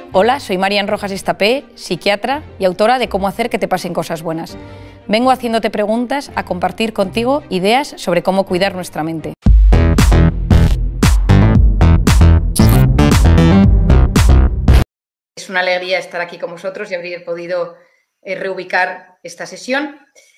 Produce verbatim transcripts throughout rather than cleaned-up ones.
Hola, soy Marian Rojas Estapé, psiquiatra y autora de Cómo hacer que te pasen cosas buenas. Vengo haciéndote preguntas a compartir contigo ideas sobre cómo cuidar nuestra mente. Es una alegría estar aquí con vosotros y haber podido eh, reubicar esta sesión.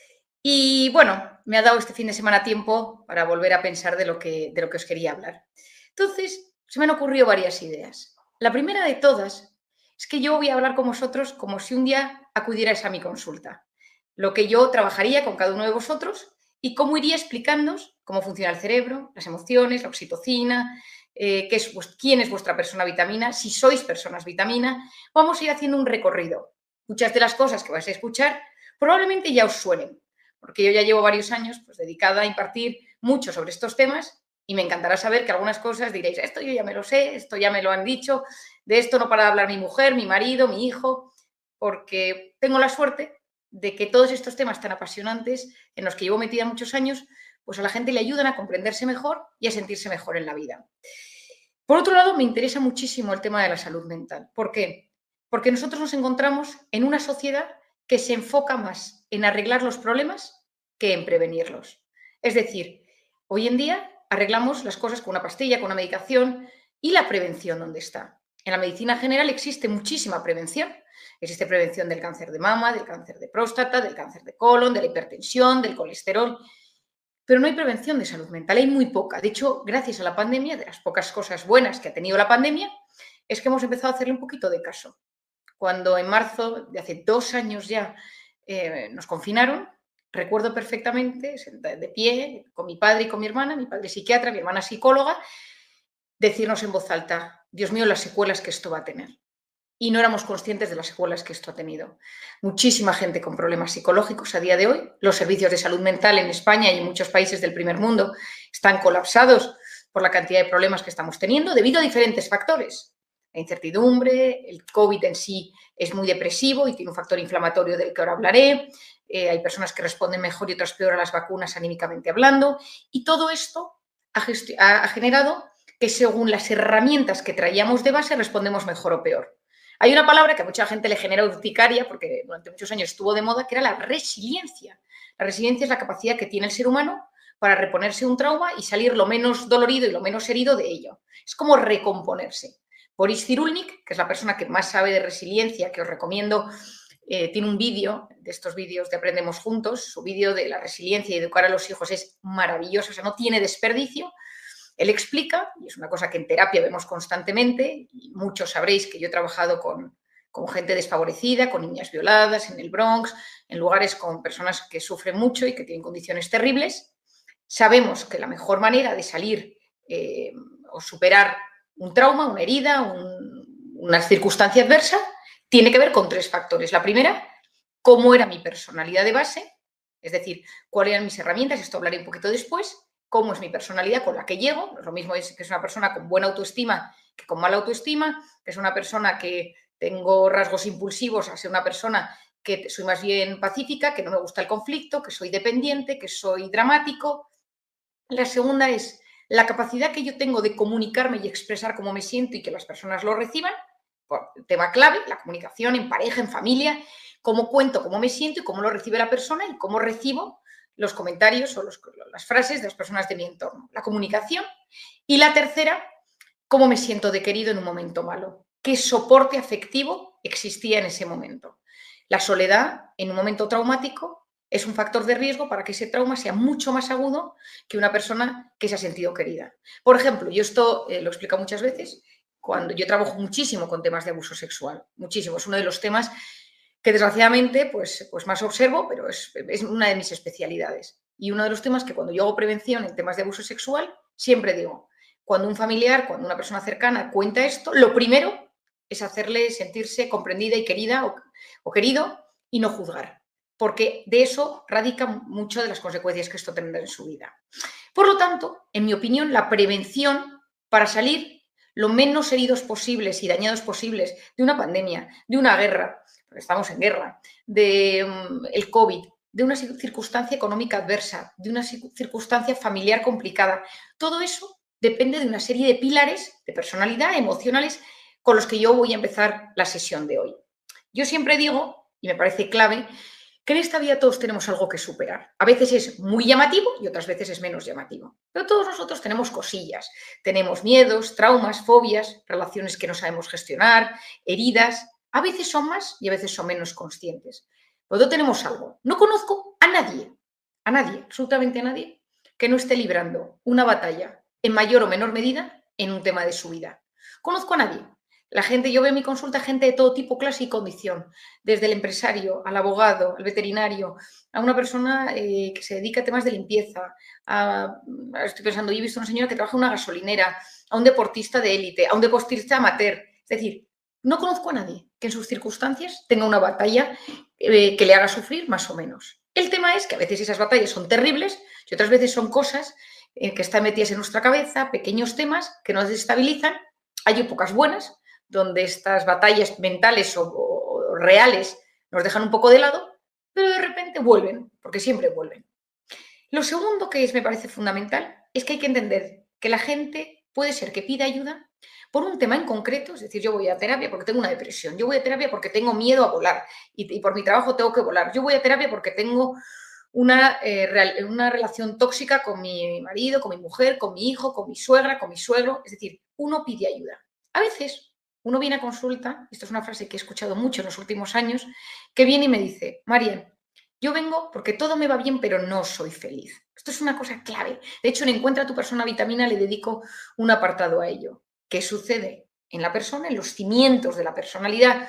Y bueno, me ha dado este fin de semana tiempo para volver a pensar de lo que, de lo que os quería hablar. Entonces, se me han ocurrido varias ideas. La primera de todas es que yo voy a hablar con vosotros como si un día acudierais a mi consulta. Lo que yo trabajaría con cada uno de vosotros y cómo iría explicándoos cómo funciona el cerebro, las emociones, la oxitocina, eh, qué es, quién es vuestra persona vitamina, si sois personas vitamina. Vamos a ir haciendo un recorrido. Muchas de las cosas que vais a escuchar probablemente ya os suenen, porque yo ya llevo varios años pues, dedicada a impartir mucho sobre estos temas y me encantará saber que algunas cosas diréis, esto yo ya me lo sé, esto ya me lo han dicho, de esto no para de hablar mi mujer, mi marido, mi hijo, porque tengo la suerte de que todos estos temas tan apasionantes en los que llevo metida muchos años, pues a la gente le ayudan a comprenderse mejor y a sentirse mejor en la vida. Por otro lado, me interesa muchísimo el tema de la salud mental. ¿Por qué? Porque nosotros nos encontramos en una sociedad que se enfoca más en arreglar los problemas que en prevenirlos. Es decir, hoy en día arreglamos las cosas con una pastilla, con una medicación, y la prevención, ¿dónde está? En la medicina general existe muchísima prevención. Existe prevención del cáncer de mama, del cáncer de próstata, del cáncer de colon, de la hipertensión, del colesterol, pero no hay prevención de salud mental, hay muy poca. De hecho, gracias a la pandemia, de las pocas cosas buenas que ha tenido la pandemia, es que hemos empezado a hacerle un poquito de caso. Cuando en marzo de hace dos años ya eh, nos confinaron, recuerdo perfectamente, de pie, con mi padre y con mi hermana, mi padre psiquiatra, mi hermana psicóloga, decirnos en voz alta, Dios mío, las secuelas que esto va a tener. Y no éramos conscientes de las secuelas que esto ha tenido. Muchísima gente con problemas psicológicos a día de hoy. Los servicios de salud mental en España y en muchos países del primer mundo están colapsados por la cantidad de problemas que estamos teniendo debido a diferentes factores. La incertidumbre, el COVID en sí es muy depresivo y tiene un factor inflamatorio del que ahora hablaré. Eh, hay personas que responden mejor y otras peor a las vacunas anímicamente hablando. Y todo esto ha, ha generado que según las herramientas que traíamos de base respondemos mejor o peor. Hay una palabra que a mucha gente le genera urticaria porque durante muchos años estuvo de moda, que era la resiliencia. La resiliencia es la capacidad que tiene el ser humano para reponerse un trauma y salir lo menos dolorido y lo menos herido de ello. Es como recomponerse. Boris Cyrulnik, que es la persona que más sabe de resiliencia, que os recomiendo, eh, tiene un vídeo, de estos vídeos de Aprendemos Juntos, su vídeo de la resiliencia y educar a los hijos es maravilloso, o sea, no tiene desperdicio. Él explica, y es una cosa que en terapia vemos constantemente, y muchos sabréis que yo he trabajado con, con gente desfavorecida, con niñas violadas en el Bronx, en lugares con personas que sufren mucho y que tienen condiciones terribles. Sabemos que la mejor manera de salir eh, o superar un trauma, una herida, un, una circunstancia adversa, tiene que ver con tres factores. La primera, cómo era mi personalidad de base, es decir, cuáles eran mis herramientas, esto hablaré un poquito después, cómo es mi personalidad con la que llego. Lo mismo es que es una persona con buena autoestima que con mala autoestima, que es una persona que tengo rasgos impulsivos a ser una persona que soy más bien pacífica, que no me gusta el conflicto, que soy dependiente, que soy dramático. La segunda es la capacidad que yo tengo de comunicarme y expresar cómo me siento y que las personas lo reciban. Tema clave, la comunicación en pareja, en familia, cómo cuento, cómo me siento y cómo lo recibe la persona y cómo recibo los comentarios o los, las frases de las personas de mi entorno. La comunicación. Y la tercera, cómo me siento de querido en un momento malo. ¿Qué soporte afectivo existía en ese momento? La soledad en un momento traumático es un factor de riesgo para que ese trauma sea mucho más agudo que una persona que se ha sentido querida. Por ejemplo, yo esto eh, lo he explicado muchas veces, cuando yo trabajo muchísimo con temas de abuso sexual, muchísimo. Es uno de los temas que desgraciadamente pues, pues más observo, pero es, es una de mis especialidades. Y uno de los temas que cuando yo hago prevención en temas de abuso sexual, siempre digo, cuando un familiar, cuando una persona cercana cuenta esto, lo primero es hacerle sentirse comprendida y querida o, o querido y no juzgar, porque de eso radica mucho de las consecuencias que esto tendrá en su vida. Por lo tanto, en mi opinión, la prevención para salir lo menos heridos posibles y dañados posibles de una pandemia, de una guerra, porque estamos en guerra, de um, el COVID, de una circunstancia económica adversa, de una circunstancia familiar complicada. Todo eso depende de una serie de pilares de personalidad emocionales con los que yo voy a empezar la sesión de hoy. Yo siempre digo, y me parece clave, que en esta vida todos tenemos algo que superar. A veces es muy llamativo y otras veces es menos llamativo. Pero todos nosotros tenemos cosillas. Tenemos miedos, traumas, fobias, relaciones que no sabemos gestionar, heridas. A veces son más y a veces son menos conscientes. Pero tenemos algo. No conozco a nadie, a nadie, absolutamente a nadie, que no esté librando una batalla en mayor o menor medida en un tema de su vida. Conozco a nadie. La gente, yo veo en mi consulta gente de todo tipo, clase y condición, desde el empresario, al abogado, al veterinario, a una persona eh, que se dedica a temas de limpieza, a, estoy pensando, yo he visto a una señora que trabaja en una gasolinera, a un deportista de élite, a un deportista amateur. Es decir, no conozco a nadie que en sus circunstancias tenga una batalla eh, que le haga sufrir más o menos. El tema es que a veces esas batallas son terribles y otras veces son cosas eh, que están metidas en nuestra cabeza, pequeños temas que nos desestabilizan. Hay épocas buenas donde estas batallas mentales o, o reales nos dejan un poco de lado, pero de repente vuelven, porque siempre vuelven. Lo segundo que es, me parece fundamental es que hay que entender que la gente puede ser que pida ayuda por un tema en concreto, es decir, yo voy a terapia porque tengo una depresión, yo voy a terapia porque tengo miedo a volar y, y por mi trabajo tengo que volar, yo voy a terapia porque tengo una, eh, real, una relación tóxica con mi marido, con mi mujer, con mi hijo, con mi suegra, con mi suegro, es decir, uno pide ayuda. A veces uno viene a consulta, esto es una frase que he escuchado mucho en los últimos años, que viene y me dice, Marian, yo vengo porque todo me va bien, pero no soy feliz. Esto es una cosa clave. De hecho, en Encuentra tu persona vitamina le dedico un apartado a ello. ¿Qué sucede en la persona, en los cimientos de la personalidad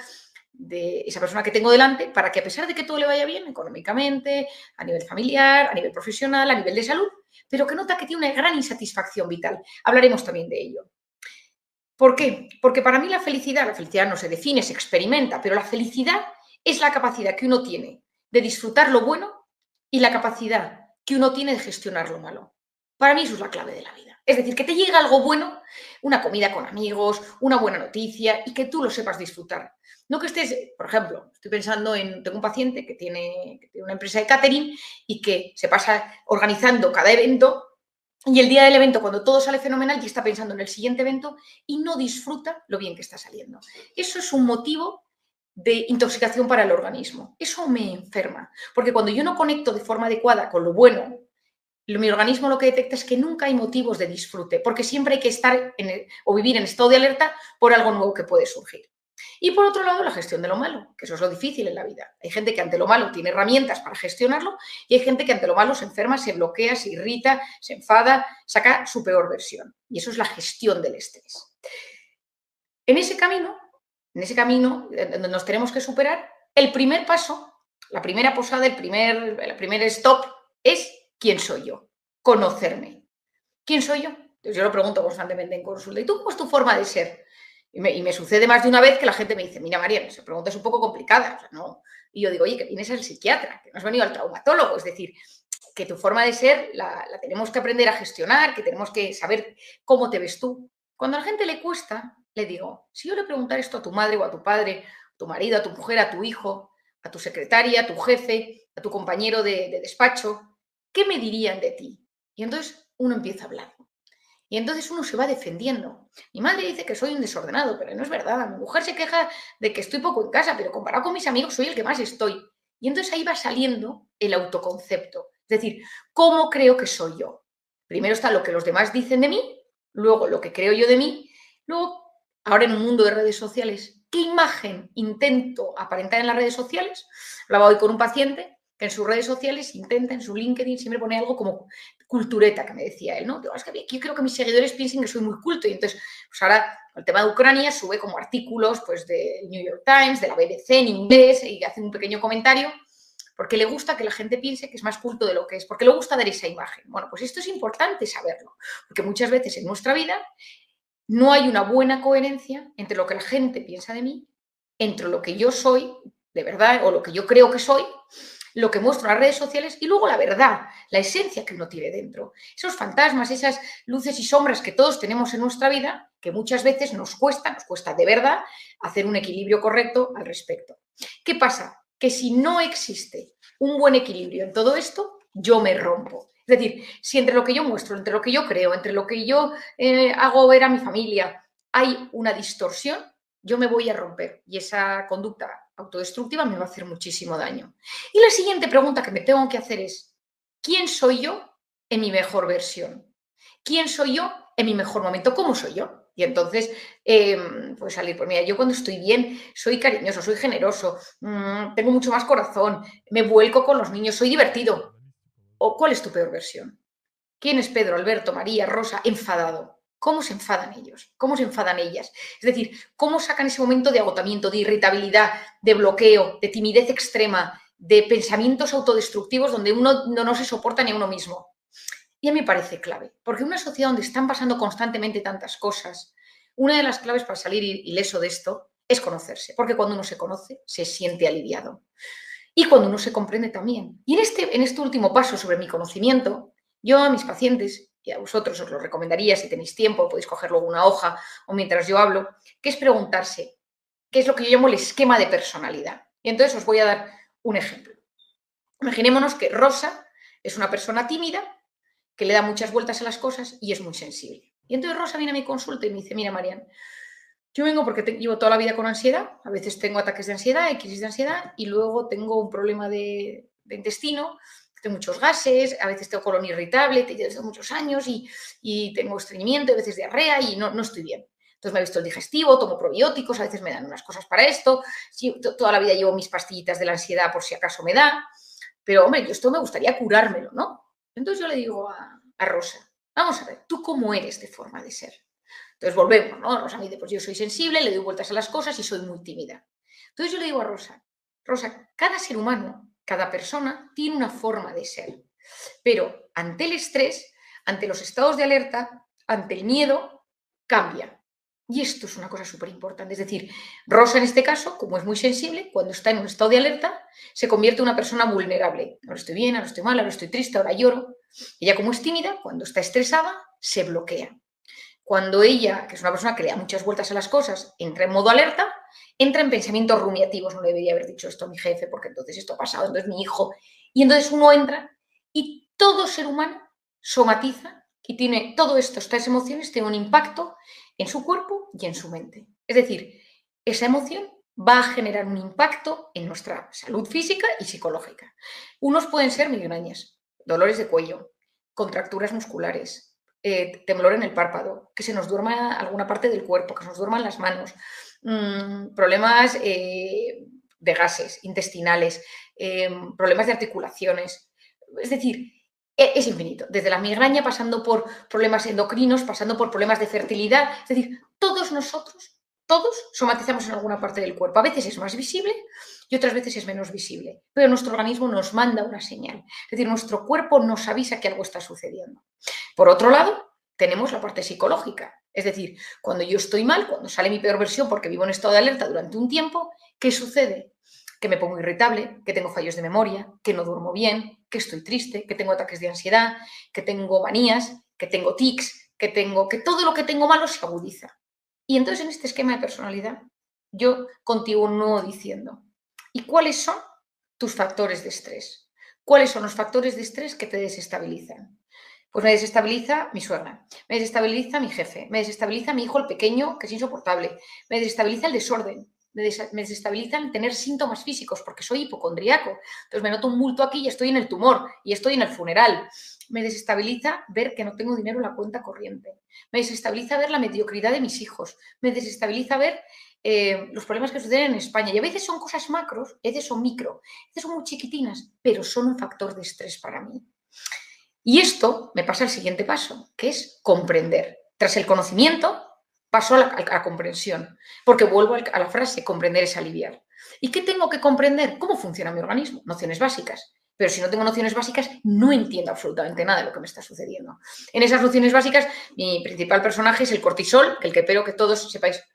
de esa persona que tengo delante, para que a pesar de que todo le vaya bien económicamente, a nivel familiar, a nivel profesional, a nivel de salud, pero que nota que tiene una gran insatisfacción vital? Hablaremos también de ello. ¿Por qué? Porque para mí la felicidad, la felicidad no se define, se experimenta, pero la felicidad es la capacidad que uno tiene de disfrutar lo bueno y la capacidad que uno tiene de gestionar lo malo. Para mí eso es la clave de la vida. Es decir, que te llegue algo bueno, una comida con amigos, una buena noticia y que tú lo sepas disfrutar. No que estés, por ejemplo, estoy pensando en, tengo un paciente que tiene, que tiene una empresa de catering y que se pasa organizando cada evento. Y el día del evento, cuando todo sale fenomenal, ya está pensando en el siguiente evento y no disfruta lo bien que está saliendo. Eso es un motivo de intoxicación para el organismo. Eso me enferma, porque cuando yo no conecto de forma adecuada con lo bueno, mi organismo lo que detecta es que nunca hay motivos de disfrute, porque siempre hay que estar en el, o vivir en estado de alerta por algo nuevo que puede surgir. Y por otro lado, la gestión de lo malo, que eso es lo difícil en la vida. Hay gente que ante lo malo tiene herramientas para gestionarlo y hay gente que ante lo malo se enferma, se bloquea, se irrita, se enfada, saca su peor versión. Y eso es la gestión del estrés. En ese camino, en ese camino donde nos tenemos que superar, el primer paso, la primera posada, el primer, el primer stop es ¿quién soy yo? Conocerme. ¿Quién soy yo? Entonces yo lo pregunto constantemente en consulta. ¿Y tú cómo es tu forma de ser? Y me, y me sucede más de una vez que la gente me dice, mira, María, esa pregunta es un poco complicada. O sea, ¿no? Y yo digo, oye, que vienes al psiquiatra, que no has venido al traumatólogo. Es decir, que tu forma de ser la, la tenemos que aprender a gestionar, que tenemos que saber cómo te ves tú. Cuando a la gente le cuesta, le digo, si yo le preguntara esto a tu madre o a tu padre, a tu marido, a tu mujer, a tu hijo, a tu secretaria, a tu jefe, a tu compañero de, de despacho, ¿qué me dirían de ti? Y entonces uno empieza a hablar. Y entonces uno se va defendiendo. Mi madre dice que soy un desordenado, pero no es verdad. Mi mujer se queja de que estoy poco en casa, pero comparado con mis amigos soy el que más estoy. Y entonces ahí va saliendo el autoconcepto. Es decir, ¿cómo creo que soy yo? Primero está lo que los demás dicen de mí, luego lo que creo yo de mí, luego, ahora en un mundo de redes sociales, ¿qué imagen intento aparentar en las redes sociales? Hablaba hoy con un paciente que en sus redes sociales intenta, en su LinkedIn, siempre pone algo como cultureta, que me decía él, ¿no? Digo, es que yo creo que mis seguidores piensen que soy muy culto y entonces, pues ahora, el tema de Ucrania sube como artículos pues del New York Times, de la B B C en inglés y hace un pequeño comentario porque le gusta que la gente piense que es más culto de lo que es, porque le gusta dar esa imagen. Bueno, pues esto es importante saberlo, porque muchas veces en nuestra vida no hay una buena coherencia entre lo que la gente piensa de mí, entre lo que yo soy de verdad o lo que yo creo que soy, lo que muestro en las redes sociales y luego la verdad, la esencia que uno tiene dentro. Esos fantasmas, esas luces y sombras que todos tenemos en nuestra vida, que muchas veces nos cuesta, nos cuesta de verdad hacer un equilibrio correcto al respecto. ¿Qué pasa? Que si no existe un buen equilibrio en todo esto, yo me rompo. Es decir, si entre lo que yo muestro, entre lo que yo creo, entre lo que yo eh, hago ver a mi familia, hay una distorsión, yo me voy a romper y esa conducta autodestructiva me va a hacer muchísimo daño. Y la siguiente pregunta que me tengo que hacer es, ¿quién soy yo en mi mejor versión? ¿Quién soy yo en mi mejor momento? ¿Cómo soy yo? Y entonces, eh, pues salir, pues mira, yo cuando estoy bien soy cariñoso, soy generoso, mmm, tengo mucho más corazón, me vuelco con los niños, soy divertido. ¿O cuál es tu peor versión? ¿Quién es Pedro, Alberto, María, Rosa, enfadado? ¿Cómo se enfadan ellos? ¿Cómo se enfadan ellas? Es decir, ¿cómo sacan ese momento de agotamiento, de irritabilidad, de bloqueo, de timidez extrema, de pensamientos autodestructivos donde uno no, no se soporta ni a uno mismo? Y a mí me parece clave, porque en una sociedad donde están pasando constantemente tantas cosas, una de las claves para salir ileso de esto es conocerse, porque cuando uno se conoce, se siente aliviado. Y cuando uno se comprende también. Y en este, en este último paso sobre mi conocimiento, yo a mis pacientes, y a vosotros os lo recomendaría si tenéis tiempo, podéis coger luego una hoja o mientras yo hablo, que es preguntarse qué es lo que yo llamo el esquema de personalidad. Y entonces os voy a dar un ejemplo. Imaginémonos que Rosa es una persona tímida, que le da muchas vueltas a las cosas y es muy sensible. Y entonces Rosa viene a mi consulta y me dice, mira, Marian, yo vengo porque te, llevo toda la vida con ansiedad, a veces tengo ataques de ansiedad, crisis de ansiedad, y luego tengo un problema de, de intestino, tengo muchos gases, a veces tengo colon irritable, te llevo muchos años y, y tengo estreñimiento, a veces diarrea y no, no estoy bien. Entonces me he visto el digestivo, tomo probióticos, a veces me dan unas cosas para esto, sí, toda la vida llevo mis pastillitas de la ansiedad por si acaso me da, pero hombre, yo esto me gustaría curármelo, ¿no? Entonces yo le digo a, a Rosa, vamos a ver, ¿tú cómo eres de forma de ser? Entonces volvemos, ¿no? Rosa me dice, pues yo soy sensible, le doy vueltas a las cosas y soy muy tímida. Entonces yo le digo a Rosa, Rosa, cada ser humano, cada persona tiene una forma de ser, pero ante el estrés, ante los estados de alerta, ante el miedo, cambia. Y esto es una cosa súper importante. Es decir, Rosa en este caso, como es muy sensible, cuando está en un estado de alerta, se convierte en una persona vulnerable. Ahora estoy bien, ahora estoy mal, ahora estoy triste, ahora lloro. Ella, como es tímida, cuando está estresada, se bloquea. Cuando ella, que es una persona que le da muchas vueltas a las cosas, entra en modo alerta, entra en pensamientos rumiativos. No le debería haber dicho esto a mi jefe porque entonces esto ha pasado, entonces mi hijo. Y entonces uno entra y todo ser humano somatiza y tiene todo esto, estas emociones, tienen un impacto en su cuerpo y en su mente. Es decir, esa emoción va a generar un impacto en nuestra salud física y psicológica. Unos pueden ser migrañas, dolores de cuello, contracturas musculares, Eh, temblor en el párpado, que se nos duerma alguna parte del cuerpo, que se nos duerman las manos, mmm, problemas eh, de gases intestinales, eh, problemas de articulaciones. Es decir, es infinito. Desde la migraña, pasando por problemas endocrinos, pasando por problemas de fertilidad. Es decir, todos nosotros, todos somatizamos en alguna parte del cuerpo. A veces es más visible y otras veces es menos visible, pero nuestro organismo nos manda una señal. Es decir, nuestro cuerpo nos avisa que algo está sucediendo. Por otro lado, tenemos la parte psicológica. Es decir, cuando yo estoy mal, cuando sale mi peor versión porque vivo en estado de alerta durante un tiempo, ¿qué sucede? Que me pongo irritable, que tengo fallos de memoria, que no duermo bien, que estoy triste, que tengo ataques de ansiedad, que tengo manías, que tengo tics, que tengo, que todo lo que tengo malo se agudiza. Y entonces en este esquema de personalidad yo continúo diciendo, ¿y cuáles son tus factores de estrés? ¿Cuáles son los factores de estrés que te desestabilizan? Pues me desestabiliza mi suegra, me desestabiliza mi jefe, me desestabiliza mi hijo el pequeño, que es insoportable, me desestabiliza el desorden, me, des me desestabiliza el tener síntomas físicos, porque soy hipocondriaco. Entonces me noto un bulto aquí y estoy en el tumor, y estoy en el funeral. Me desestabiliza ver que no tengo dinero en la cuenta corriente. Me desestabiliza ver la mediocridad de mis hijos. Me desestabiliza ver eh, los problemas que suceden en España. Y a veces son cosas macros, a veces son micro, a veces son muy chiquitinas, pero son un factor de estrés para mí. Y esto me pasa al siguiente paso, que es comprender. Tras el conocimiento, paso a la, a la comprensión, porque vuelvo a la frase, comprender es aliviar. ¿Y qué tengo que comprender? ¿Cómo funciona mi organismo? Nociones básicas. Pero si no tengo nociones básicas, no entiendo absolutamente nada de lo que me está sucediendo. En esas nociones básicas, mi principal personaje es el cortisol, el que espero que todos sepáis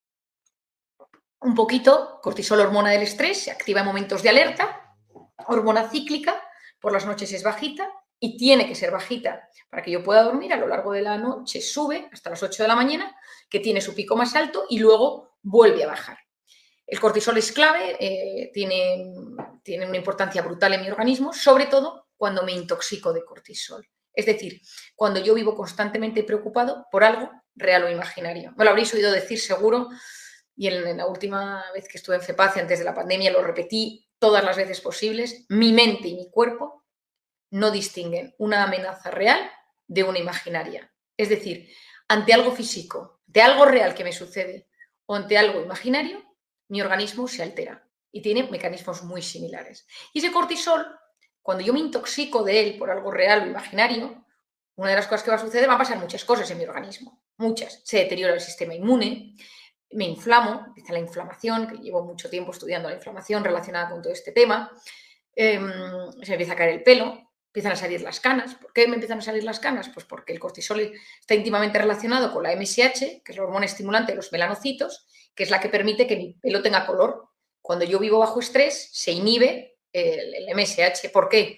un poquito. Cortisol, hormona del estrés, se activa en momentos de alerta, hormona cíclica, por las noches es bajita, y tiene que ser bajita para que yo pueda dormir. A lo largo de la noche sube hasta las ocho de la mañana, que tiene su pico más alto y luego vuelve a bajar. El cortisol es clave, eh, tiene, tiene una importancia brutal en mi organismo, sobre todo cuando me intoxico de cortisol. Es decir, cuando yo vivo constantemente preocupado por algo real o imaginario. Me lo habréis oído decir seguro, y en, en la última vez que estuve en FEPACE antes de la pandemia lo repetí todas las veces posibles, mi mente y mi cuerpo no distinguen una amenaza real de una imaginaria. Es decir, ante algo físico, de algo real que me sucede o ante algo imaginario, mi organismo se altera y tiene mecanismos muy similares. Y ese cortisol, cuando yo me intoxico de él por algo real o imaginario, una de las cosas que va a suceder, va a pasar muchas cosas en mi organismo, muchas. Se deteriora el sistema inmune, me inflamo, empieza la inflamación, que llevo mucho tiempo estudiando la inflamación relacionada con todo este tema, eh, se me empieza a caer el pelo, empiezan a salir las canas. ¿Por qué me empiezan a salir las canas? Pues porque el cortisol está íntimamente relacionado con la M S H, que es la hormona estimulante de los melanocitos, que es la que permite que mi pelo tenga color. Cuando yo vivo bajo estrés, se inhibe el, el M S H. ¿Por qué?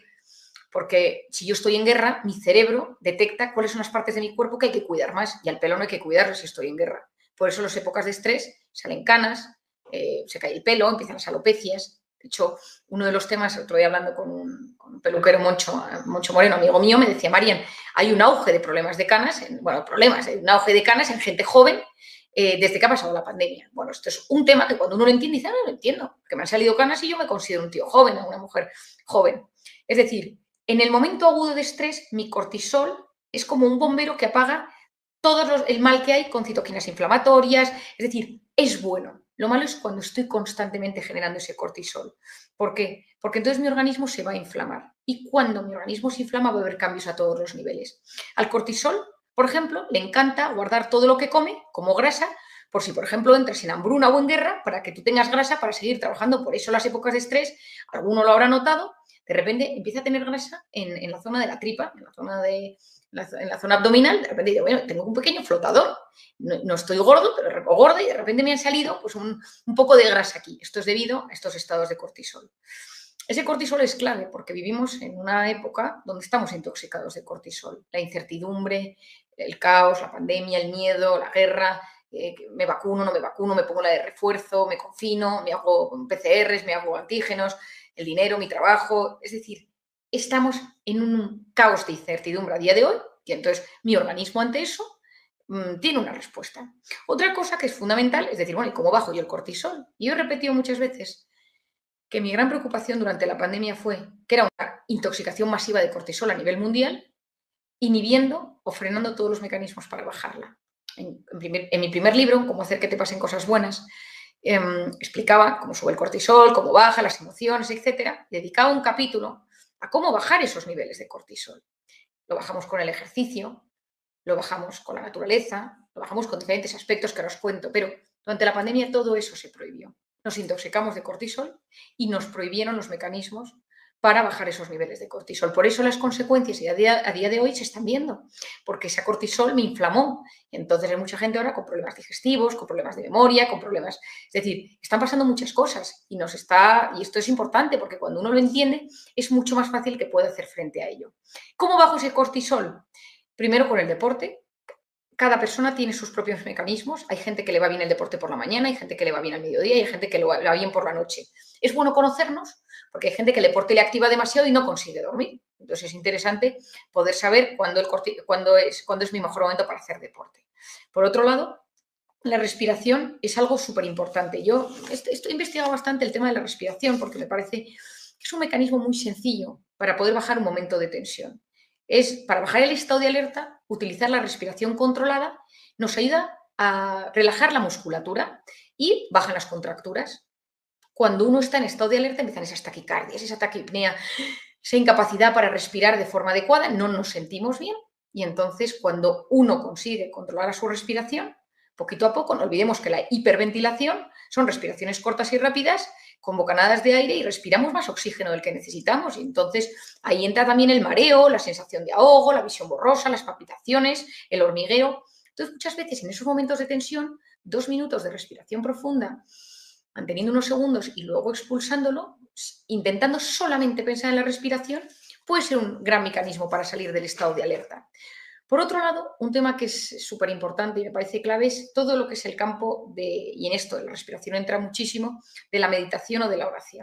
Porque si yo estoy en guerra, mi cerebro detecta cuáles son las partes de mi cuerpo que hay que cuidar más, y al pelo no hay que cuidarlo si estoy en guerra. Por eso en las épocas de estrés salen canas, eh, se cae el pelo, empiezan las alopecias. De hecho, uno de los temas, el otro día hablando con un, con un peluquero, Moncho, Moncho Moreno, amigo mío, me decía: Marian, hay un auge de problemas de canas, en, bueno, problemas, hay un auge de canas en gente joven eh, desde que ha pasado la pandemia. Bueno, esto es un tema que cuando uno lo entiende, dice: ah, no lo entiendo, porque me han salido canas y yo me considero un tío joven, una mujer joven. Es decir, en el momento agudo de estrés, mi cortisol es como un bombero que apaga todo los, el mal que hay con citoquinas inflamatorias, es decir, es bueno. Lo malo es cuando estoy constantemente generando ese cortisol. ¿Por qué? Porque entonces mi organismo se va a inflamar. Y cuando mi organismo se inflama va a haber cambios a todos los niveles. Al cortisol, por ejemplo, le encanta guardar todo lo que come como grasa, por si, por ejemplo, entras en hambruna o en guerra, para que tú tengas grasa para seguir trabajando. Por eso las épocas de estrés, alguno lo habrá notado, de repente empieza a tener grasa en, en la zona de la tripa, en la zona de... en la zona abdominal. De repente digo, bueno, tengo un pequeño flotador, no, no estoy gordo, pero gorda, y de repente me han salido pues un, un poco de grasa aquí. Esto es debido a estos estados de cortisol. Ese cortisol es clave porque vivimos en una época donde estamos intoxicados de cortisol. La incertidumbre, el caos, la pandemia, el miedo, la guerra, eh, me vacuno, no me vacuno, me pongo la de refuerzo, me confino, me hago P C Rs, me hago antígenos, el dinero, mi trabajo. Es decir, estamos en un caos de incertidumbre a día de hoy y entonces mi organismo ante eso mmm, tiene una respuesta. Otra cosa que es fundamental es decir, bueno, ¿y cómo bajo yo el cortisol? Y yo he repetido muchas veces que mi gran preocupación durante la pandemia fue que era una intoxicación masiva de cortisol a nivel mundial, inhibiendo o frenando todos los mecanismos para bajarla. En, en, primer, en mi primer libro, Cómo hacer que te pasen cosas buenas, eh, explicaba cómo sube el cortisol, cómo baja, las emociones, etcétera. Dedicaba un capítulo a cómo bajar esos niveles de cortisol. Lo bajamos con el ejercicio, lo bajamos con la naturaleza, lo bajamos con diferentes aspectos que ahora os cuento, pero durante la pandemia todo eso se prohibió. Nos intoxicamos de cortisol y nos prohibieron los mecanismos para bajar esos niveles de cortisol. Por eso las consecuencias a día, a día de hoy se están viendo, porque ese cortisol me inflamó. Y entonces hay mucha gente ahora con problemas digestivos, con problemas de memoria, con problemas... Es decir, están pasando muchas cosas y nos está... Y esto es importante porque cuando uno lo entiende es mucho más fácil que pueda hacer frente a ello. ¿Cómo bajo ese cortisol? Primero con el deporte. Cada persona tiene sus propios mecanismos. Hay gente que le va bien el deporte por la mañana, hay gente que le va bien al mediodía y hay gente que le va bien por la noche. Es bueno conocernos porque hay gente que el deporte le activa demasiado y no consigue dormir. Entonces es interesante poder saber cuándo, el corti, cuándo, es, cuándo es mi mejor momento para hacer deporte. Por otro lado, la respiración es algo súper importante. Yo he investigado bastante el tema de la respiración porque me parece que es un mecanismo muy sencillo para poder bajar un momento de tensión. Es, para bajar el estado de alerta, utilizar la respiración controlada nos ayuda a relajar la musculatura y bajan las contracturas. Cuando uno está en estado de alerta empiezan esas taquicardias, esa taquipnea, esa incapacidad para respirar de forma adecuada, no nos sentimos bien y entonces cuando uno consigue controlar a su respiración, poquito a poco, no olvidemos que la hiperventilación son respiraciones cortas y rápidas con bocanadas de aire y respiramos más oxígeno del que necesitamos y entonces ahí entra también el mareo, la sensación de ahogo, la visión borrosa, las palpitaciones, el hormigueo. Entonces muchas veces en esos momentos de tensión, dos minutos de respiración profunda, manteniendo unos segundos y luego expulsándolo, intentando solamente pensar en la respiración, puede ser un gran mecanismo para salir del estado de alerta. Por otro lado, un tema que es súper importante y me parece clave es todo lo que es el campo de, y en esto de la respiración entra muchísimo, de la meditación o de la oración.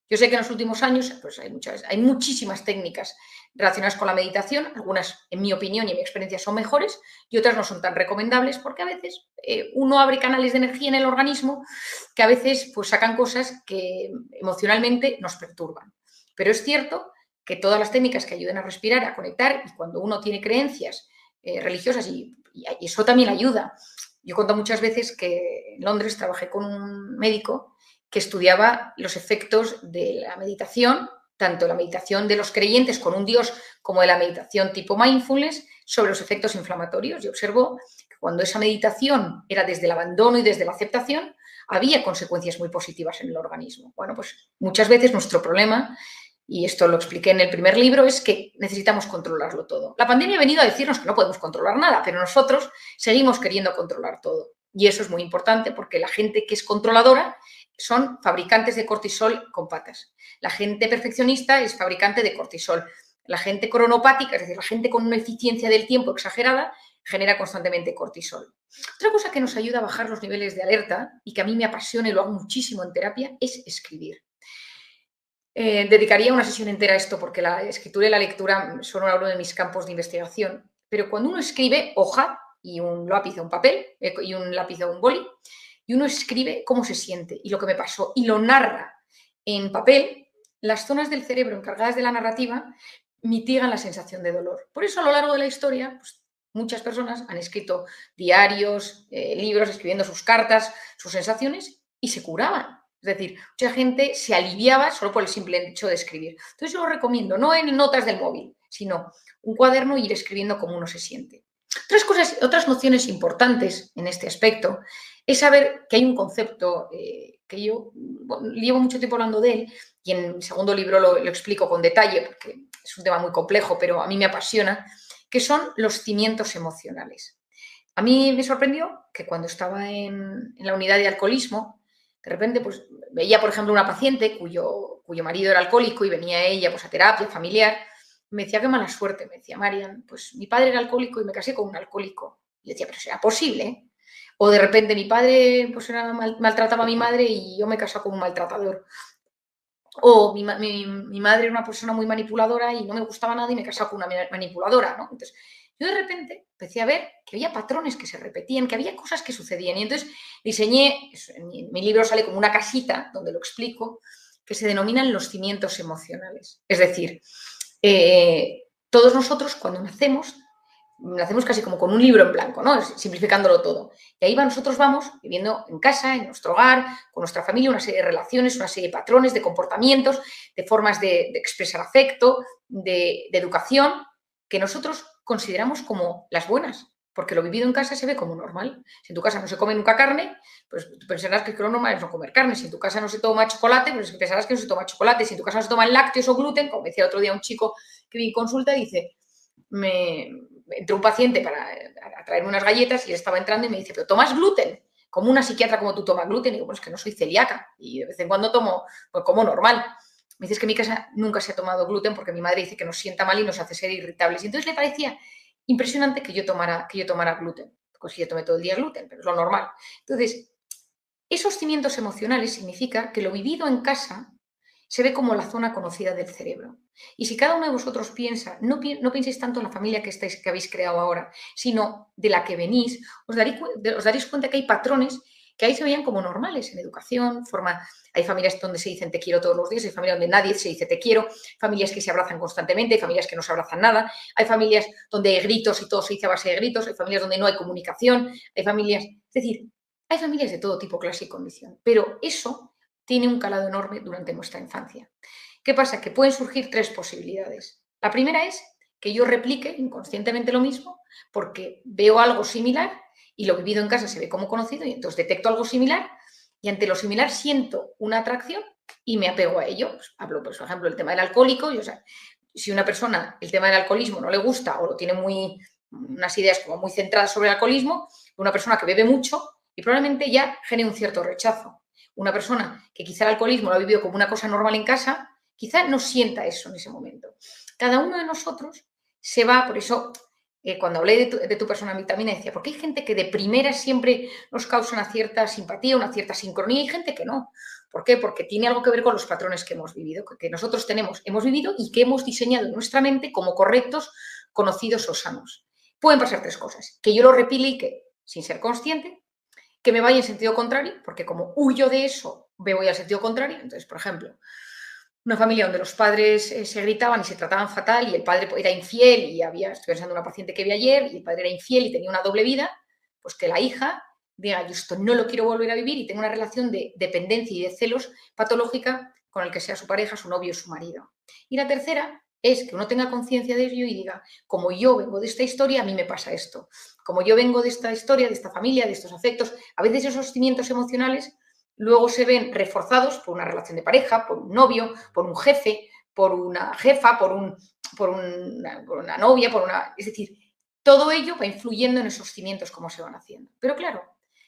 Yo sé que en los últimos años pues hay, muchas, hay muchísimas técnicas relacionadas con la meditación, algunas, en mi opinión y en mi experiencia, son mejores y otras no son tan recomendables porque a veces eh, uno abre canales de energía en el organismo que a veces pues, sacan cosas que emocionalmente nos perturban. Pero es cierto que todas las técnicas que ayuden a respirar, a conectar, y cuando uno tiene creencias eh, religiosas, y, y eso también ayuda. Yo he contado muchas veces que en Londres trabajé con un médico que estudiaba los efectos de la meditación, tanto la meditación de los creyentes con un Dios como de la meditación tipo mindfulness, sobre los efectos inflamatorios. Y observó que cuando esa meditación era desde el abandono y desde la aceptación, había consecuencias muy positivas en el organismo. Bueno, pues muchas veces nuestro problema, y esto lo expliqué en el primer libro, es que necesitamos controlarlo todo. La pandemia ha venido a decirnos que no podemos controlar nada, pero nosotros seguimos queriendo controlar todo. Y eso es muy importante porque la gente que es controladora son fabricantes de cortisol con patas. La gente perfeccionista es fabricante de cortisol. La gente cronopática, es decir, la gente con una eficiencia del tiempo exagerada, genera constantemente cortisol. Otra cosa que nos ayuda a bajar los niveles de alerta y que a mí me apasiona y lo hago muchísimo en terapia es escribir. Eh, dedicaría una sesión entera a esto porque la escritura y la lectura son uno de mis campos de investigación. Pero cuando uno escribe, hoja y un lápiz o un papel, eh, y un lápiz o un boli, y uno escribe cómo se siente y lo que me pasó y lo narra en papel, las zonas del cerebro encargadas de la narrativa mitigan la sensación de dolor. Por eso a lo largo de la historia, pues, muchas personas han escrito diarios, eh, libros, escribiendo sus cartas, sus sensaciones y se curaban. Es decir, mucha gente se aliviaba solo por el simple hecho de escribir. Entonces yo lo recomiendo, no en notas del móvil, sino un cuaderno y ir escribiendo cómo uno se siente. Otras cosas, otras nociones importantes en este aspecto es saber que hay un concepto eh, que yo bueno, llevo mucho tiempo hablando de él y en el segundo libro lo, lo explico con detalle porque es un tema muy complejo, pero a mí me apasiona, que son los cimientos emocionales. A mí me sorprendió que cuando estaba en, en la unidad de alcoholismo, de repente pues, veía, por ejemplo, una paciente cuyo, cuyo marido era alcohólico y venía ella pues, a terapia familiar. Me decía, qué mala suerte, me decía Marian, pues mi padre era alcohólico y me casé con un alcohólico. Y decía, pero ¿será posible? O de repente mi padre pues era mal, maltrataba a mi madre y yo me casé con un maltratador. O mi, mi, mi madre era una persona muy manipuladora y no me gustaba nada y me casé con una manipuladora, ¿no? Entonces, yo de repente empecé a ver que había patrones que se repetían, que había cosas que sucedían. Y entonces diseñé, en mi, en mi libro sale como una casita donde lo explico, que se denominan los cimientos emocionales. Es decir, Eh, todos nosotros cuando nacemos, nacemos casi como con un libro en blanco, ¿no? Simplificándolo todo. Y ahí va, nosotros vamos viviendo en casa, en nuestro hogar, con nuestra familia, una serie de relaciones, una serie de patrones, de comportamientos, de formas de, de expresar afecto, de, de educación, que nosotros consideramos como las buenas, porque lo vivido en casa se ve como normal. Si en tu casa no se come nunca carne, pues tú pensarás que lo normal es no comer carne. Si en tu casa no se toma chocolate, pues pensarás que no se toma chocolate. Si en tu casa no se toman lácteos o gluten, como decía el otro día un chico que vi en consulta, dice, me entró un paciente para a traerme unas galletas y él estaba entrando y me dice, pero ¿tomas gluten? Como una psiquiatra como tú tomas gluten. Y digo, bueno, es que no soy celíaca y de vez en cuando tomo, pues como normal. Me dices que en mi casa nunca se ha tomado gluten porque mi madre dice que nos sienta mal y nos hace ser irritables. Y entonces le parecía impresionante que yo tomara, que yo tomara gluten. Pues si yo tomé todo el día gluten, pero es lo normal. Entonces, esos cimientos emocionales significa que lo vivido en casa se ve como la zona conocida del cerebro. Y si cada uno de vosotros piensa, no, pi no penséis tanto en la familia que, estáis, que habéis creado ahora, sino de la que venís, os daréis, os daréis cuenta que hay patrones que ahí se veían como normales en educación, forma, hay familias donde se dicen te quiero todos los días, hay familias donde nadie se dice te quiero, familias que se abrazan constantemente, hay familias que no se abrazan nada, hay familias donde hay gritos y todo se dice a base de gritos, hay familias donde no hay comunicación, hay familias, es decir, hay familias de todo tipo, clase y condición, pero eso tiene un calado enorme durante nuestra infancia. ¿Qué pasa? Que pueden surgir tres posibilidades. La primera es que yo replique inconscientemente lo mismo porque veo algo similar y lo vivido en casa se ve como conocido y entonces detecto algo similar y ante lo similar siento una atracción y me apego a ello. Pues, hablo, pues, por ejemplo, el tema del alcohólico. Y, o sea, si una persona el tema del alcoholismo no le gusta o lo tiene muy, unas ideas como muy centradas sobre el alcoholismo, una persona que bebe mucho y probablemente ya genere un cierto rechazo. Una persona que quizá el alcoholismo lo ha vivido como una cosa normal en casa, quizá no sienta eso en ese momento. Cada uno de nosotros se va, por eso eh, cuando hablé de tu, de tu persona vitamina, decía, porque hay gente que de primera siempre nos causa una cierta simpatía, una cierta sincronía, y hay gente que no. ¿Por qué? Porque tiene algo que ver con los patrones que hemos vivido, que nosotros tenemos, hemos vivido y que hemos diseñado en nuestra mente como correctos, conocidos o sanos. Pueden pasar tres cosas. Que yo lo replique sin ser consciente, que me vaya en sentido contrario, porque como huyo de eso, me voy al sentido contrario. Entonces, por ejemplo, una familia donde los padres eh, se gritaban y se trataban fatal y el padre era infiel y había, estoy pensando en una paciente que vi ayer, y el padre era infiel y tenía una doble vida, pues que la hija diga, yo esto no lo quiero volver a vivir y tengo una relación de dependencia y de celos patológica con el que sea su pareja, su novio, su marido. Y la tercera es que uno tenga conciencia de ello y diga, como yo vengo de esta historia, a mí me pasa esto. Como yo vengo de esta historia, de esta familia, de estos afectos, a veces esos cimientos emocionales luego se ven reforzados por una relación de pareja, por un novio, por un jefe, por una jefa, por, un, por, una, por una novia, por una... Es decir, todo ello va influyendo en esos cimientos, cómo se van haciendo. Pero claro,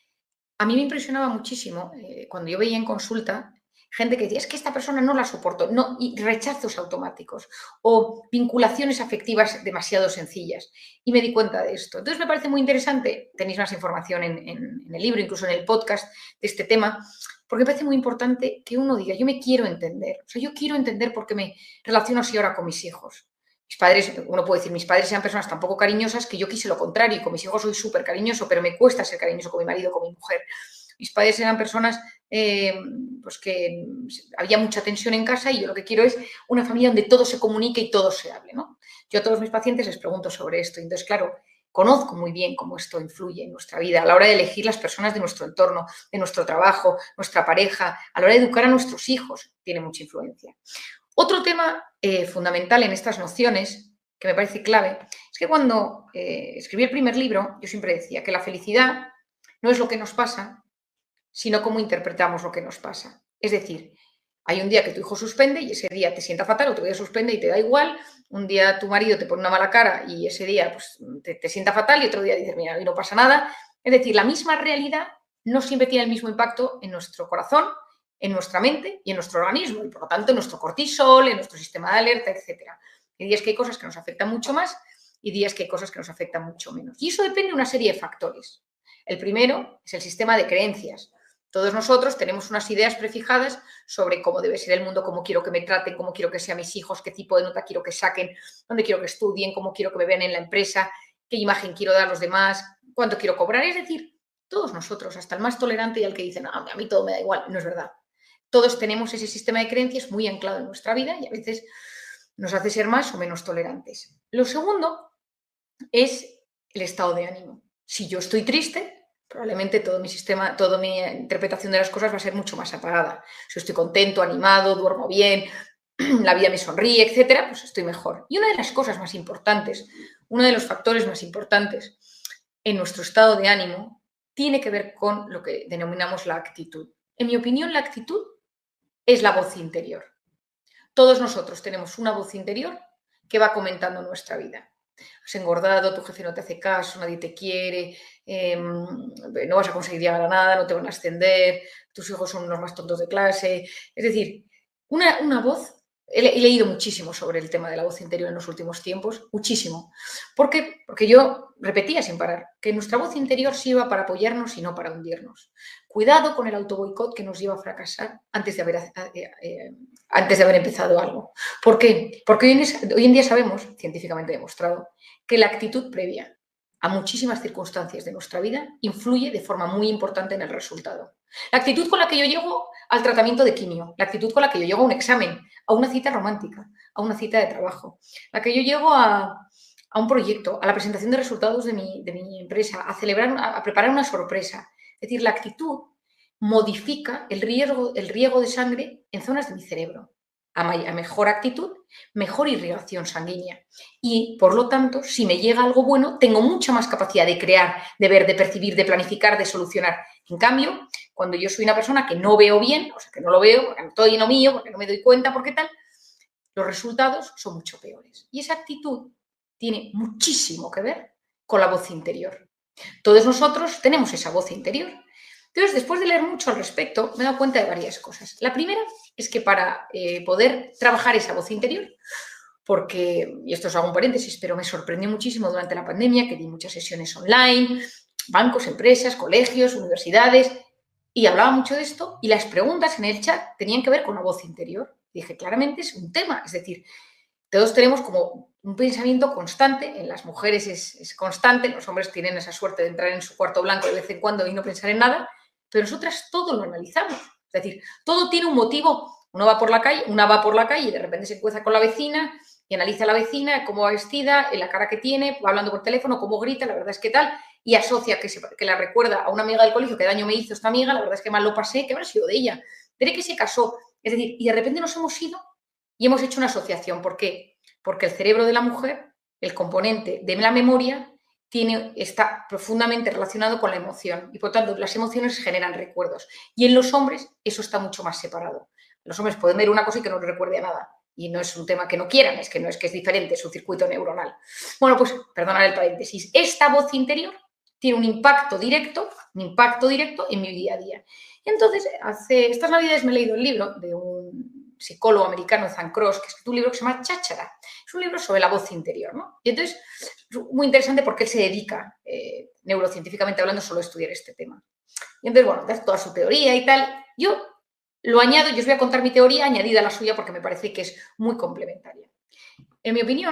a mí me impresionaba muchísimo eh, cuando yo veía en consulta gente que decía, es que esta persona no la soporto, no, y rechazos automáticos o vinculaciones afectivas demasiado sencillas. Y me di cuenta de esto. Entonces me parece muy interesante, tenéis más información en, en, en el libro, incluso en el podcast de este tema, porque me parece muy importante que uno diga, yo me quiero entender, o sea, yo quiero entender por qué me relaciono así ahora con mis hijos. Mis padres, uno puede decir, mis padres eran personas tan poco cariñosas que yo quise lo contrario, y con mis hijos soy súper cariñoso, pero me cuesta ser cariñoso con mi marido, con mi mujer. Mis padres eran personas eh, pues que había mucha tensión en casa y yo lo que quiero es una familia donde todo se comunique y todo se hable, ¿no? Yo a todos mis pacientes les pregunto sobre esto. Entonces, claro, conozco muy bien cómo esto influye en nuestra vida a la hora de elegir las personas de nuestro entorno, de nuestro trabajo, nuestra pareja, a la hora de educar a nuestros hijos, tiene mucha influencia. Otro tema eh, fundamental en estas nociones, que me parece clave, es que cuando eh, escribí el primer libro, yo siempre decía que la felicidad no es lo que nos pasa, sino cómo interpretamos lo que nos pasa. Es decir, hay un día que tu hijo suspende y ese día te sienta fatal, otro día suspende y te da igual, un día tu marido te pone una mala cara y ese día pues, te, te sienta fatal y otro día dices, mira, y no pasa nada. Es decir, la misma realidad no siempre tiene el mismo impacto en nuestro corazón, en nuestra mente y en nuestro organismo, y por lo tanto en nuestro cortisol, en nuestro sistema de alerta, etcétera. Hay días que hay cosas que nos afectan mucho más y días que hay cosas que nos afectan mucho menos. Y eso depende de una serie de factores. El primero es el sistema de creencias. Todos nosotros tenemos unas ideas prefijadas sobre cómo debe ser el mundo, cómo quiero que me traten, cómo quiero que sean mis hijos, qué tipo de nota quiero que saquen, dónde quiero que estudien, cómo quiero que me vean en la empresa, qué imagen quiero dar a los demás, cuánto quiero cobrar. Es decir, todos nosotros, hasta el más tolerante y el que dice, no, a mí todo me da igual, no es verdad. Todos tenemos ese sistema de creencias muy anclado en nuestra vida y a veces nos hace ser más o menos tolerantes. Lo segundo es el estado de ánimo. Si yo estoy triste, probablemente todo mi sistema, toda mi interpretación de las cosas va a ser mucho más apagada. Si estoy contento, animado, duermo bien, la vida me sonríe, etcétera, pues estoy mejor. Y una de las cosas más importantes, uno de los factores más importantes en nuestro estado de ánimo tiene que ver con lo que denominamos la actitud. En mi opinión, la actitud es la voz interior. Todos nosotros tenemos una voz interior que va comentando nuestra vida. Has engordado, tu jefe no te hace caso, nadie te quiere, eh, no vas a conseguir llegar a nada, no te van a ascender, tus hijos son los más tontos de clase. Es decir, una, una voz, he, he leído muchísimo sobre el tema de la voz interior en los últimos tiempos, muchísimo. ¿Por qué? Porque yo repetía sin parar que nuestra voz interior sirva para apoyarnos y no para hundirnos. Cuidado con el autoboicot que nos lleva a fracasar antes de haber, eh, eh, antes de haber empezado algo. ¿Por qué? Porque hoy en, hoy en día sabemos, científicamente demostrado, que la actitud previa a muchísimas circunstancias de nuestra vida influye de forma muy importante en el resultado. La actitud con la que yo llego al tratamiento de quimio, la actitud con la que yo llego a un examen, a una cita romántica, a una cita de trabajo, la que yo llego a, a un proyecto, a la presentación de resultados de mi, de mi empresa, a celebrar, a, a preparar una sorpresa. Es decir, la actitud modifica el riego, el riego de sangre en zonas de mi cerebro. A, a mejor actitud, mejor irrigación sanguínea. Y, por lo tanto, si me llega algo bueno, tengo mucha más capacidad de crear, de ver, de percibir, de planificar, de solucionar. En cambio, cuando yo soy una persona que no veo bien, o sea, que no lo veo, porque estoy en lo mío, porque no me doy cuenta, porque tal, los resultados son mucho peores. Y esa actitud tiene muchísimo que ver con la voz interior. Todos nosotros tenemos esa voz interior. Entonces, después de leer mucho al respecto, me he dado cuenta de varias cosas. La primera es que para eh, poder trabajar esa voz interior, porque, y esto os hago un paréntesis, pero me sorprendió muchísimo durante la pandemia que di muchas sesiones online, bancos, empresas, colegios, universidades, y hablaba mucho de esto, y las preguntas en el chat tenían que ver con la voz interior. Y dije, claramente es un tema, es decir, todos tenemos como un pensamiento constante, en las mujeres es, es constante, los hombres tienen esa suerte de entrar en su cuarto blanco de vez en cuando y no pensar en nada, pero nosotras todo lo analizamos. Es decir, todo tiene un motivo. Uno va por la calle, una va por la calle y de repente se encuentra con la vecina y analiza a la vecina, cómo va vestida, la cara que tiene, va hablando por teléfono, cómo grita, la verdad es que tal, y asocia que, se, que la recuerda a una amiga del colegio, qué daño me hizo esta amiga, la verdad es que mal lo pasé, que habrá sido de ella, de que se casó. Es decir, y de repente nos hemos ido y hemos hecho una asociación. ¿Por qué? Porque el cerebro de la mujer, el componente de la memoria, tiene, está profundamente relacionado con la emoción y, por tanto, las emociones generan recuerdos. Y en los hombres eso está mucho más separado. Los hombres pueden ver una cosa y que no les recuerde a nada. Y no es un tema que no quieran, es que no es que es diferente su circuito neuronal. Bueno, pues, perdonad el paréntesis, esta voz interior tiene un impacto directo, un impacto directo en mi día a día. Entonces, hace estas navidades me he leído el libro de un psicólogo americano, Zan Cross, que ha escrito un libro que se llama Cháchara. Es un libro sobre la voz interior, ¿no? Y entonces, es muy interesante porque él se dedica, eh, neurocientíficamente hablando, solo a estudiar este tema. Y entonces, bueno, da toda su teoría y tal. Yo lo añado, yo os voy a contar mi teoría añadida a la suya porque me parece que es muy complementaria. En mi opinión,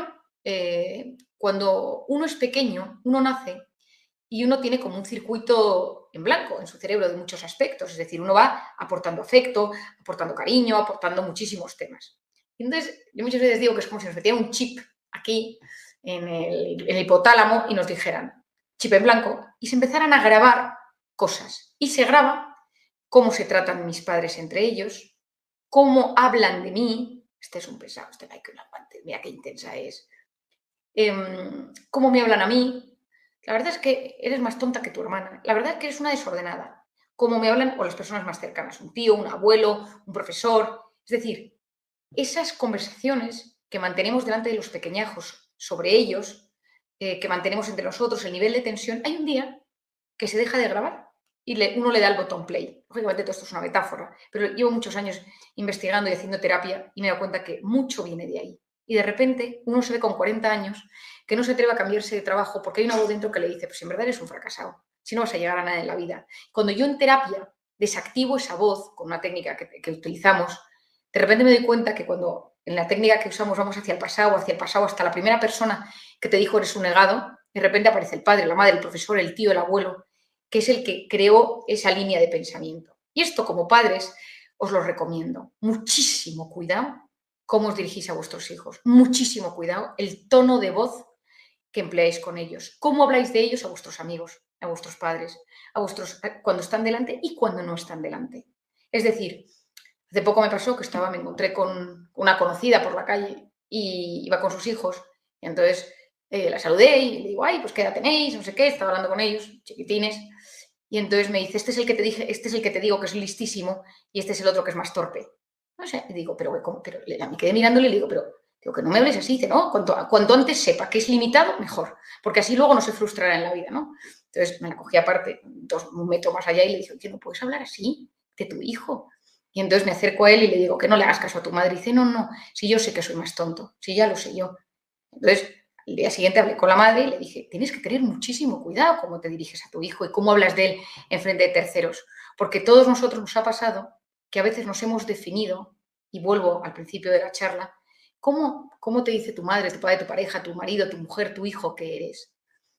eh, cuando uno es pequeño, uno nace y uno tiene como un circuito en blanco en su cerebro de muchos aspectos. Es decir, uno va aportando afecto, aportando cariño, aportando muchísimos temas. Y entonces, yo muchas veces digo que es como si nos metieran un chip aquí en el, en el hipotálamo y nos dijeran, chip en blanco, y se empezaran a grabar cosas. Y se graba cómo se tratan mis padres entre ellos, cómo hablan de mí. Este es un pesado, este like, mira qué intensa es. Eh, cómo me hablan a mí. La verdad es que eres más tonta que tu hermana. La verdad es que eres una desordenada. Cómo me hablan o las personas más cercanas, un tío, un abuelo, un profesor. Es decir, esas conversaciones que mantenemos delante de los pequeñajos sobre ellos, eh, que mantenemos entre nosotros, el nivel de tensión, hay un día que se deja de grabar y le, uno le da el botón play. Lógicamente todo esto es una metáfora, pero llevo muchos años investigando y haciendo terapia y me he dado cuenta que mucho viene de ahí. Y de repente uno se ve con cuarenta años que no se atreve a cambiarse de trabajo porque hay una voz dentro que le dice, pues en verdad eres un fracasado, si no vas a llegar a nada en la vida. Cuando yo en terapia desactivo esa voz con una técnica que, que utilizamos, de repente me doy cuenta que cuando en la técnica que usamos vamos hacia el pasado, hacia el pasado, hasta la primera persona que te dijo eres un negado, de repente aparece el padre, la madre, el profesor, el tío, el abuelo, que es el que creó esa línea de pensamiento. Y esto, como padres, os lo recomiendo. Muchísimo cuidado cómo os dirigís a vuestros hijos. Muchísimo cuidado el tono de voz que empleáis con ellos. Cómo habláis de ellos a vuestros amigos, a vuestros padres, a vuestros, cuando están delante y cuando no están delante. Es decir, hace poco me pasó que estaba, me encontré con una conocida por la calle y iba con sus hijos. Y entonces eh, la saludé y le digo, ay, pues qué edad tenéis, no sé qué, estaba hablando con ellos, chiquitines. Y entonces me dice, este es el que te dije, este es el que te digo que es listísimo y este es el otro que es más torpe. No sé, y digo, pero, ¿cómo? Pero me quedé mirándole y le digo, pero digo, que no me hables así. Dice, no, cuanto, cuanto antes sepa que es limitado, mejor, porque así luego no se frustrará en la vida, ¿no? Entonces me la cogí aparte, dos, un metro más allá y le dije, oye, ¿no puedes hablar así de tu hijo? Y entonces me acerco a él y le digo, que no le hagas caso a tu madre. Y dice, no, no, si yo sé que soy más tonto, si ya lo sé yo. Entonces, el día siguiente hablé con la madre y le dije, tienes que tener muchísimo cuidado cómo te diriges a tu hijo y cómo hablas de él en frente de terceros, porque a todos nosotros nos ha pasado que a veces nos hemos definido, y vuelvo al principio de la charla, ¿cómo, cómo te dice tu madre, tu padre, tu pareja, tu marido, tu mujer, tu hijo que eres?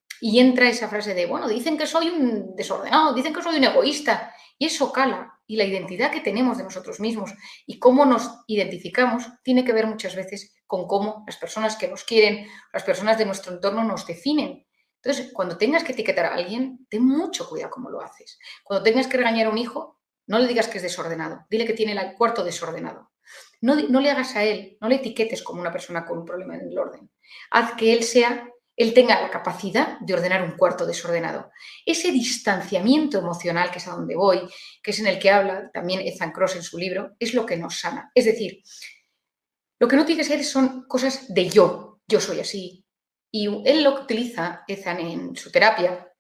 Y entra esa frase de, bueno, dicen que soy un desordenado, dicen que soy un egoísta, y eso cala. Y la identidad que tenemos de nosotros mismos y cómo nos identificamos tiene que ver muchas veces con cómo las personas que nos quieren, las personas de nuestro entorno nos definen. Entonces, cuando tengas que etiquetar a alguien, ten mucho cuidado cómo lo haces. Cuando tengas que regañar a un hijo, no le digas que es desordenado, dile que tiene el cuarto desordenado. No, no le hagas a él, no le etiquetes como una persona con un problema en el orden. Haz que él sea... él tenga la capacidad de ordenar un cuarto desordenado. Ese distanciamiento emocional, que es a donde voy, que es en el que habla también Zan Cross en su libro, es lo que nos sana. Es decir, lo que no tiene que ser son cosas de yo, yo soy así. Y él lo que utiliza, Zan, en su terapia,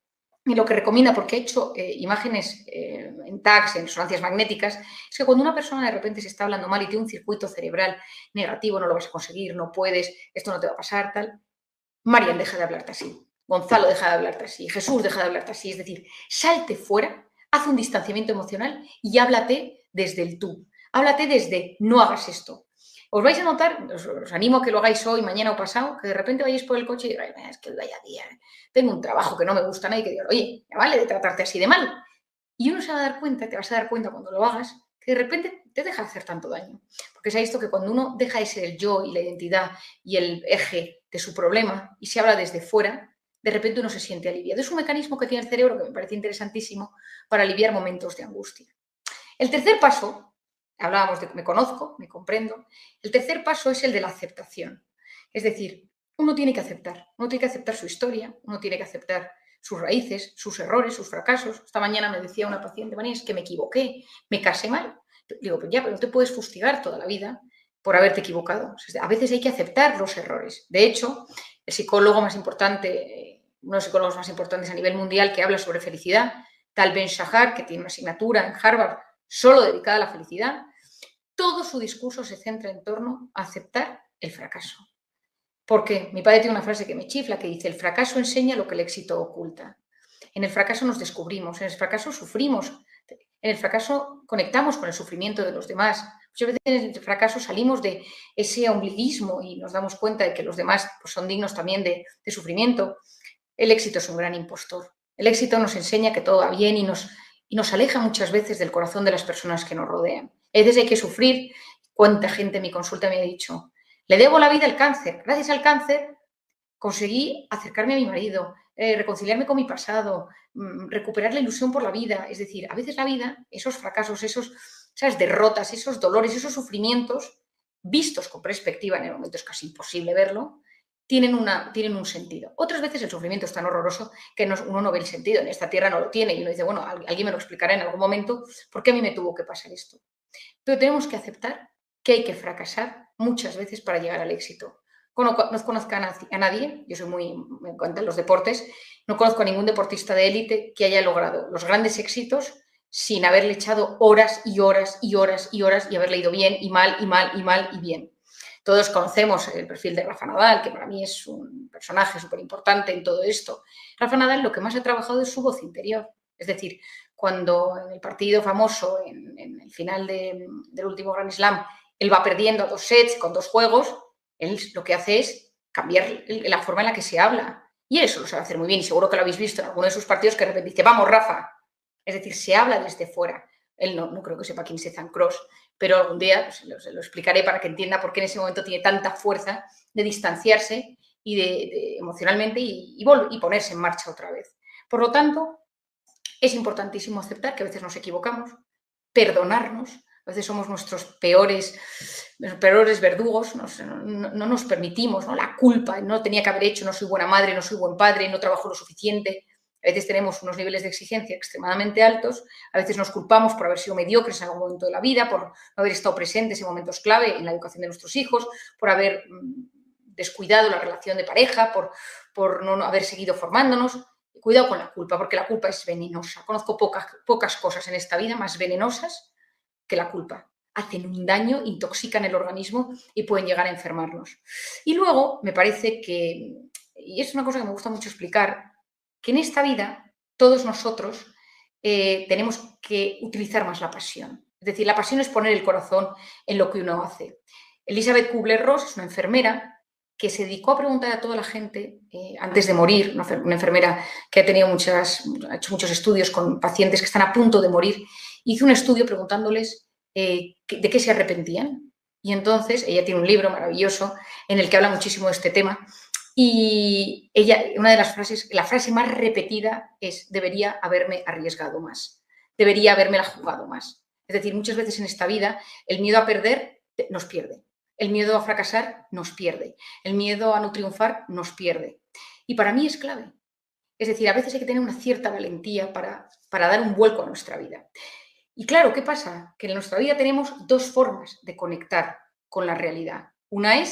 y lo que recomienda, porque ha hecho eh, imágenes eh, en tags, en resonancias magnéticas, es que cuando una persona de repente se está hablando mal y tiene un circuito cerebral negativo, no lo vas a conseguir, no puedes, esto no te va a pasar, tal, Marian deja de hablarte así, Gonzalo deja de hablarte así, Jesús deja de hablarte así, es decir, salte fuera, haz un distanciamiento emocional y háblate desde el tú, háblate desde no hagas esto. Os vais a notar, os, os animo a que lo hagáis hoy, mañana o pasado, que de repente vayáis por el coche y digáis, es que vaya día, tengo un trabajo que no me gusta nada y que digo, oye, ya vale de tratarte así de mal. Y uno se va a dar cuenta, te vas a dar cuenta cuando lo hagas, que de repente te deja de hacer tanto daño. Porque se ha visto que cuando uno deja de ser el yo y la identidad y el eje de su problema y se habla desde fuera, de repente uno se siente aliviado. Es un mecanismo que tiene el cerebro que me parece interesantísimo para aliviar momentos de angustia. El tercer paso, hablábamos de que me conozco, me comprendo, el tercer paso es el de la aceptación. Es decir, uno tiene que aceptar, uno tiene que aceptar su historia, uno tiene que aceptar sus raíces, sus errores, sus fracasos. Esta mañana me decía una paciente, María, es que me equivoqué, me casé mal. Digo, pues ya, pero no te puedes fustigar toda la vida por haberte equivocado. O sea, a veces hay que aceptar los errores. De hecho, el psicólogo más importante, uno de los psicólogos más importantes a nivel mundial que habla sobre felicidad, Tal Ben-Shahar, que tiene una asignatura en Harvard solo dedicada a la felicidad, todo su discurso se centra en torno a aceptar el fracaso. Porque mi padre tiene una frase que me chifla, que dice, el fracaso enseña lo que el éxito oculta. En el fracaso nos descubrimos, en el fracaso sufrimos, en el fracaso conectamos con el sufrimiento de los demás. Muchas veces en el fracaso salimos de ese ombliguismo y nos damos cuenta de que los demás pues, son dignos también de, de sufrimiento. El éxito es un gran impostor. El éxito nos enseña que todo va bien y nos, y nos aleja muchas veces del corazón de las personas que nos rodean. A veces hay que sufrir. ¿Cuánta gente en mi consulta me ha dicho? Le debo la vida al cáncer. Gracias al cáncer conseguí acercarme a mi marido, eh, reconciliarme con mi pasado, mmm, recuperar la ilusión por la vida. Es decir, a veces la vida, esos fracasos, esos, esas derrotas, esos dolores, esos sufrimientos, vistos con perspectiva, en el momento es casi imposible verlo, tienen, una, tienen un sentido. Otras veces el sufrimiento es tan horroroso que no, uno no ve el sentido. En esta tierra no lo tiene y uno dice, bueno, alguien me lo explicará en algún momento por qué a mí me tuvo que pasar esto. Pero tenemos que aceptar que hay que fracasar muchas veces para llegar al éxito. No conozco a nadie, yo soy muy, me encantan los deportes, no conozco a ningún deportista de élite que haya logrado los grandes éxitos sin haberle echado horas y horas y horas y horas y haberle ido bien y mal y mal y mal y bien. Todos conocemos el perfil de Rafa Nadal, que para mí es un personaje súper importante en todo esto. Rafa Nadal lo que más ha trabajado es su voz interior. Es decir, cuando en el partido famoso, en, en el final de, del último Grand Slam, él va perdiendo a dos sets con dos juegos, él lo que hace es cambiar la forma en la que se habla. Y eso lo sabe hacer muy bien. Y seguro que lo habéis visto en alguno de sus partidos que de repente dice, vamos, Rafa. Es decir, se habla desde fuera. Él no, no creo que sepa quién es Ethan Kroos, pero algún día pues, lo, se lo explicaré para que entienda por qué en ese momento tiene tanta fuerza de distanciarse y de, de emocionalmente y, y, y ponerse en marcha otra vez. Por lo tanto, es importantísimo aceptar que a veces nos equivocamos, perdonarnos. A veces somos nuestros peores, peores verdugos, nos, no, no nos permitimos, ¿no? La culpa, no tenía que haber hecho, no soy buena madre, no soy buen padre, no trabajo lo suficiente. A veces tenemos unos niveles de exigencia extremadamente altos, a veces nos culpamos por haber sido mediocres en algún momento de la vida, por no haber estado presentes en momentos clave en la educación de nuestros hijos, por haber descuidado la relación de pareja, por, por no haber seguido formándonos. Cuidado con la culpa, porque la culpa es venenosa. Conozco pocas, pocas cosas en esta vida más venenosas que la culpa. Hacen un daño, intoxican el organismo y pueden llegar a enfermarnos. Y luego me parece que, y es una cosa que me gusta mucho explicar, que en esta vida todos nosotros eh, tenemos que utilizar más la pasión. Es decir, la pasión es poner el corazón en lo que uno hace. Elizabeth Kubler-Ross es una enfermera que se dedicó a preguntar a toda la gente eh, antes de morir, una, una enfermera que ha tenido muchas, ha hecho muchos estudios con pacientes que están a punto de morir, hizo un estudio preguntándoles eh, de qué se arrepentían. Y entonces, ella tiene un libro maravilloso en el que habla muchísimo de este tema. Y ella, una de las frases, la frase más repetida es, debería haberme arriesgado más, debería haberme la jugado más. Es decir, muchas veces en esta vida el miedo a perder nos pierde, el miedo a fracasar nos pierde, el miedo a no triunfar nos pierde. Y para mí es clave. Es decir, a veces hay que tener una cierta valentía para, para dar un vuelco a nuestra vida. Y claro, ¿qué pasa? Que en nuestra vida tenemos dos formas de conectar con la realidad. Una es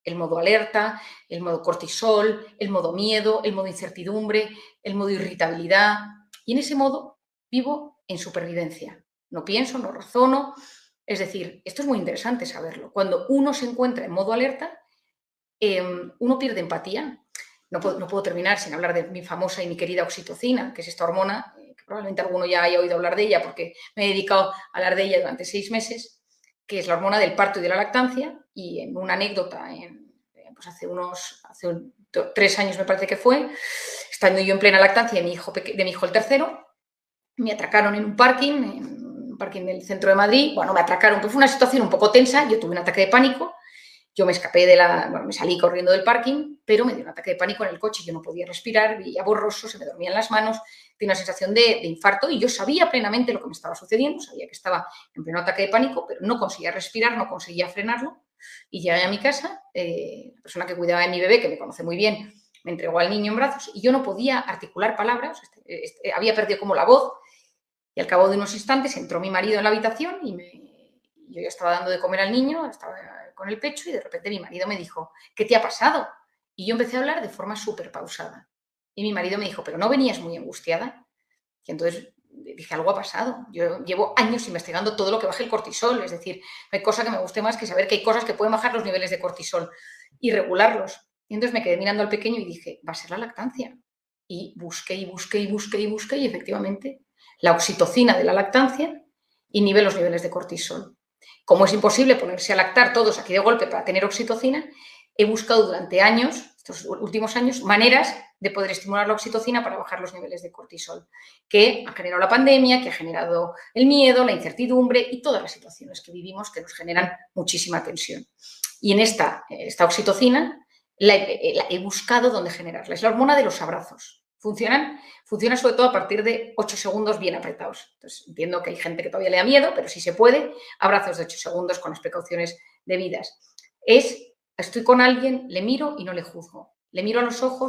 el modo alerta, el modo cortisol, el modo miedo, el modo incertidumbre, el modo irritabilidad. Y en ese modo vivo en supervivencia. No pienso, no razono. Es decir, esto es muy interesante saberlo. Cuando uno se encuentra en modo alerta, eh, uno pierde empatía. No puedo, no puedo terminar sin hablar de mi famosa y mi querida oxitocina, que es esta hormona, eh, que probablemente alguno ya haya oído hablar de ella porque me he dedicado a hablar de ella durante seis meses, que es la hormona del parto y de la lactancia. Y en una anécdota, en, pues hace unos hace un, tres años me parece que fue, estando yo en plena lactancia de mi hijo, de mi hijo el tercero, me atracaron en un parking, en un parking del centro de Madrid. Bueno, me atracaron, pues fue una situación un poco tensa, yo tuve un ataque de pánico. Yo me escapé de la... Bueno, me salí corriendo del parking, pero me dio un ataque de pánico en el coche. Yo no podía respirar, veía borroso, se me dormían las manos, tenía una sensación de, de infarto y yo sabía plenamente lo que me estaba sucediendo, sabía que estaba en pleno ataque de pánico, pero no conseguía respirar, no conseguía frenarlo. Y llegué a mi casa, eh, la persona que cuidaba de mi bebé, que me conoce muy bien, me entregó al niño en brazos y yo no podía articular palabras, este, este, había perdido como la voz y al cabo de unos instantes entró mi marido en la habitación y me, yo ya estaba dando de comer al niño, estaba con el pecho y de repente mi marido me dijo, ¿qué te ha pasado? Y yo empecé a hablar de forma súper pausada. Y mi marido me dijo, ¿pero no venías muy angustiada? Y entonces dije, algo ha pasado. Yo llevo años investigando todo lo que baje el cortisol, es decir, no hay cosa que me guste más que saber que hay cosas que pueden bajar los niveles de cortisol y regularlos. Y entonces me quedé mirando al pequeño y dije, va a ser la lactancia. Y busqué y busqué y busqué y busqué y efectivamente la oxitocina de la lactancia inhibe los niveles de cortisol. Como es imposible ponerse a lactar todos aquí de golpe para tener oxitocina, he buscado durante años, estos últimos años, maneras de poder estimular la oxitocina para bajar los niveles de cortisol, que ha generado la pandemia, que ha generado el miedo, la incertidumbre y todas las situaciones que vivimos que nos generan muchísima tensión. Y en esta, esta oxitocina la he, la he buscado dónde generarla. Es la hormona de los abrazos. Funcionan, funciona sobre todo a partir de ocho segundos bien apretados. Entonces, entiendo que hay gente que todavía le da miedo, pero si se puede, abrazos de ocho segundos con las precauciones debidas. Es, estoy con alguien, le miro y no le juzgo. Le miro a los ojos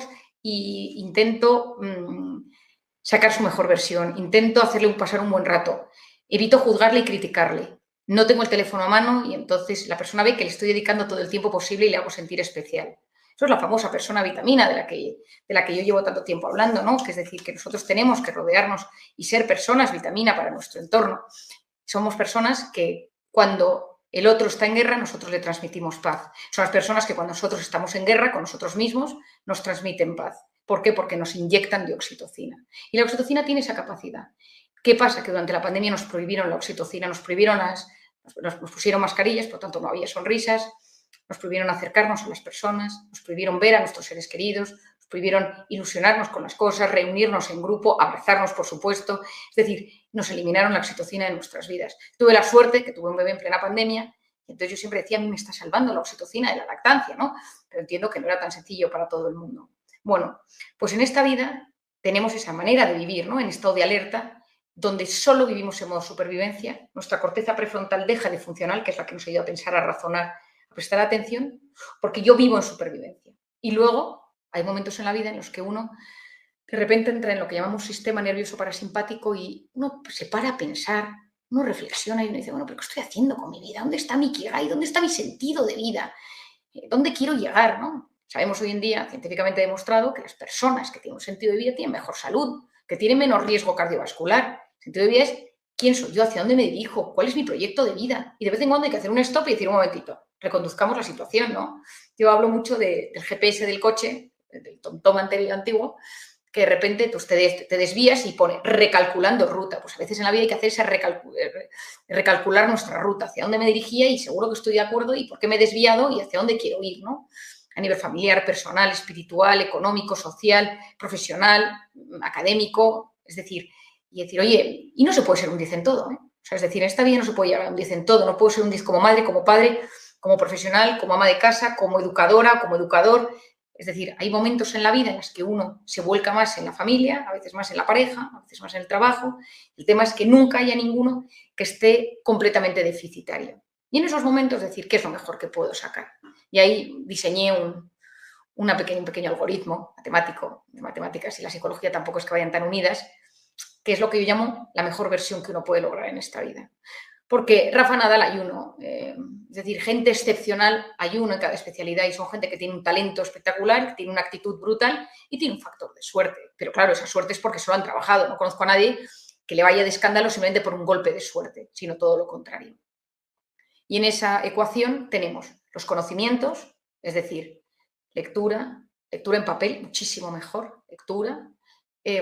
e intento mmm, sacar su mejor versión, intento hacerle pasar un buen rato. Evito juzgarle y criticarle. No tengo el teléfono a mano y entonces la persona ve que le estoy dedicando todo el tiempo posible y le hago sentir especial. Eso es la famosa persona vitamina de la que, de la que yo llevo tanto tiempo hablando, ¿no? Que es decir, que nosotros tenemos que rodearnos y ser personas vitamina para nuestro entorno. Somos personas que cuando el otro está en guerra, nosotros le transmitimos paz. Son las personas que cuando nosotros estamos en guerra con nosotros mismos, nos transmiten paz. ¿Por qué? Porque nos inyectan de oxitocina. Y la oxitocina tiene esa capacidad. ¿Qué pasa? Que durante la pandemia nos prohibieron la oxitocina, nos prohibieron las, nos, nos pusieron mascarillas, por lo tanto no había sonrisas, nos prohibieron acercarnos a las personas, nos prohibieron ver a nuestros seres queridos, nos prohibieron ilusionarnos con las cosas, reunirnos en grupo, abrazarnos, por supuesto. Es decir, nos eliminaron la oxitocina de nuestras vidas. Tuve la suerte que tuve un bebé en plena pandemia y entonces yo siempre decía, a mí me está salvando la oxitocina de la lactancia, ¿no? Pero entiendo que no era tan sencillo para todo el mundo. Bueno, pues en esta vida tenemos esa manera de vivir, ¿no? En estado de alerta, donde solo vivimos en modo supervivencia, nuestra corteza prefrontal deja de funcionar, que es la que nos ayuda a pensar, a razonar, prestar atención, porque yo vivo en supervivencia. Y luego hay momentos en la vida en los que uno de repente entra en lo que llamamos sistema nervioso parasimpático y uno se para a pensar, uno reflexiona y uno dice, bueno, ¿pero qué estoy haciendo con mi vida? ¿Dónde está mi ikigai? ¿Dónde está mi sentido de vida? ¿Dónde quiero llegar? ¿No? Sabemos hoy en día, científicamente demostrado, que las personas que tienen un sentido de vida tienen mejor salud, que tienen menos riesgo cardiovascular. El sentido de vida es quién soy yo, hacia dónde me dirijo, cuál es mi proyecto de vida. Y de vez en cuando hay que hacer un stop y decir, un momentito, reconduzcamos la situación, ¿no? Yo hablo mucho de, del G P S del coche, del TomTom anterior antiguo, que de repente pues, te, des, te desvías y pone recalculando ruta. Pues a veces en la vida hay que hacer esa recalcu recalcular nuestra ruta, hacia dónde me dirigía y seguro que estoy de acuerdo y por qué me he desviado y hacia dónde quiero ir, ¿no? A nivel familiar, personal, espiritual, económico, social, profesional, académico, es decir, y decir, oye, y no se puede ser un diez en todo, ¿eh? O sea, es decir, en esta vida no se puede llegar a un diez en todo, no puedo ser un diez como madre, como padre, como profesional, como ama de casa, como educadora, como educador. Es decir, hay momentos en la vida en los que uno se vuelca más en la familia, a veces más en la pareja, a veces más en el trabajo. El tema es que nunca haya ninguno que esté completamente deficitario. Y en esos momentos decir, ¿qué es lo mejor que puedo sacar? Y ahí diseñé un, una pequeña, un pequeño algoritmo matemático, de matemáticas y la psicología tampoco es que vayan tan unidas, que es lo que yo llamo la mejor versión que uno puede lograr en esta vida. Porque Rafa Nadal hay uno, eh, es decir, gente excepcional hay uno en cada especialidad y son gente que tiene un talento espectacular, que tiene una actitud brutal y tiene un factor de suerte. Pero claro, esa suerte es porque se lo han trabajado. No conozco a nadie que le vaya de escándalo simplemente por un golpe de suerte, sino todo lo contrario. Y en esa ecuación tenemos los conocimientos, es decir, lectura, lectura en papel, muchísimo mejor, lectura, eh,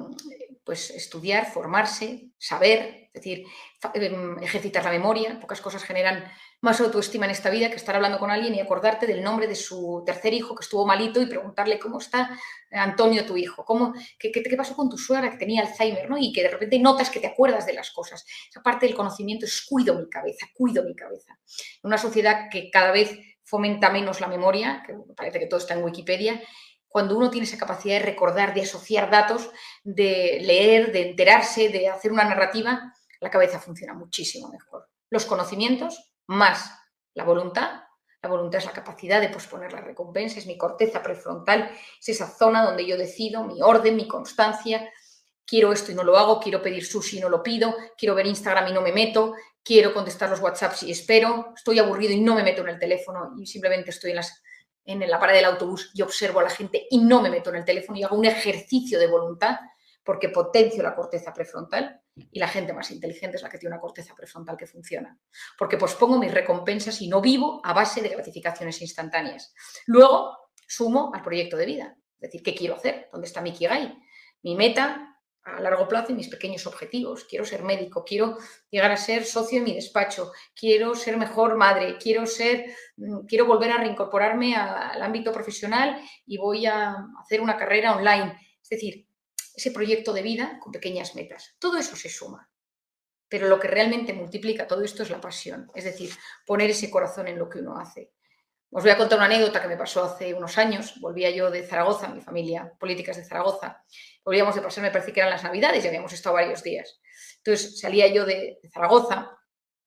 pues estudiar, formarse, saber, es decir, ejercitar la memoria. Pocas cosas generan más autoestima en esta vida que estar hablando con alguien y acordarte del nombre de su tercer hijo que estuvo malito y preguntarle cómo está Antonio, tu hijo, cómo, qué, qué, qué pasó con tu suegra que tenía Alzheimer, ¿no? Y que de repente notas que te acuerdas de las cosas. Esa parte del conocimiento es cuido mi cabeza, cuido mi cabeza. En una sociedad que cada vez fomenta menos la memoria, que parece que todo está en Wikipedia, cuando uno tiene esa capacidad de recordar, de asociar datos, de leer, de enterarse, de hacer una narrativa, la cabeza funciona muchísimo mejor. Los conocimientos más la voluntad. La voluntad es la capacidad de posponer la recompensa, es mi corteza prefrontal, es esa zona donde yo decido, mi orden, mi constancia. Quiero esto y no lo hago, quiero pedir sushi y no lo pido, quiero ver Instagram y no me meto, quiero contestar los WhatsApps y espero, estoy aburrido y no me meto en el teléfono y simplemente estoy en las... en la parada del autobús y observo a la gente y no me meto en el teléfono y hago un ejercicio de voluntad porque potencio la corteza prefrontal y la gente más inteligente es la que tiene una corteza prefrontal que funciona. Porque pospongo mis recompensas y no vivo a base de gratificaciones instantáneas. Luego sumo al proyecto de vida. Es decir, ¿qué quiero hacer? ¿Dónde está mi Ikigai? Mi meta a largo plazo y mis pequeños objetivos. Quiero ser médico, quiero llegar a ser socio en mi despacho, quiero ser mejor madre, quiero ser, quiero volver a reincorporarme al ámbito profesional y voy a hacer una carrera online. Es decir, ese proyecto de vida con pequeñas metas. Todo eso se suma. Pero lo que realmente multiplica todo esto es la pasión. Es decir, poner ese corazón en lo que uno hace. Os voy a contar una anécdota que me pasó hace unos años. Volvía yo de Zaragoza, mi familia política es de Zaragoza. Volvíamos de pasar, me parece que eran las Navidades, y habíamos estado varios días. Entonces salía yo de, de Zaragoza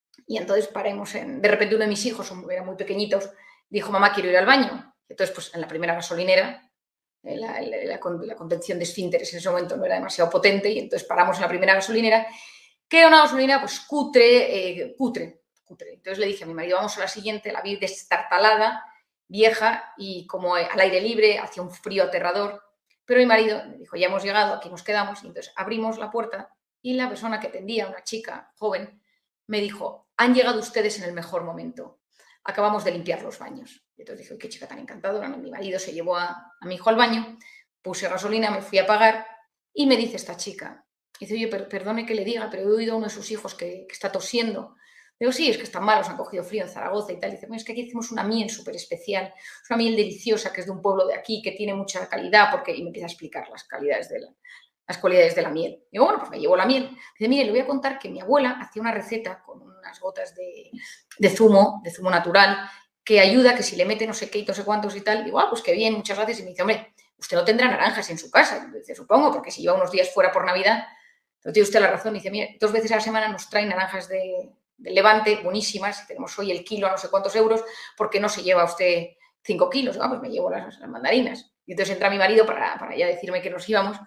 y entonces paremos en... De repente uno de mis hijos, eran muy pequeñitos, dijo, mamá, quiero ir al baño. Entonces, pues en la primera gasolinera, la, la, la, la contención de esfínteres en ese momento no era demasiado potente y entonces paramos en la primera gasolinera, que era una gasolinera pues cutre, eh, cutre. Entonces le dije a mi marido, vamos a la siguiente, la vi destartalada, vieja y como al aire libre, hacía un frío aterrador. Pero mi marido me dijo, ya hemos llegado, aquí nos quedamos. Y entonces abrimos la puerta y la persona que atendía, una chica joven, me dijo, han llegado ustedes en el mejor momento. Acabamos de limpiar los baños. Y entonces dije, qué chica tan encantadora. Mi marido se llevó a, a mi hijo al baño, puse gasolina, me fui a pagar y me dice esta chica, dice, oye, per perdone que le diga, pero he oído a uno de sus hijos que, que está tosiendo. Digo, sí, es que están malos, han cogido frío en Zaragoza y tal. Y dice, bueno, es que aquí hacemos una miel súper especial, es una miel deliciosa que es de un pueblo de aquí, que tiene mucha calidad, porque... Y me empieza a explicar las calidades de la, las cualidades de la miel. Digo, bueno, pues me llevo la miel. Dice, mire, le voy a contar que mi abuela hacía una receta con unas gotas de, de zumo, de zumo natural, que ayuda, que si le mete no sé qué y no sé cuántos y tal. Digo, ah, pues qué bien, muchas gracias. Y me dice, hombre, usted no tendrá naranjas en su casa. Dice, supongo, porque si lleva unos días fuera por Navidad, entonces tiene usted la razón. Dice, mire, dos veces a la semana nos traen naranjas de... del Levante, buenísimas, tenemos hoy el kilo a no sé cuántos euros, porque no se lleva usted cinco kilos, ah, pues me llevo las, las mandarinas. Y entonces entra mi marido para, para ya decirme que nos íbamos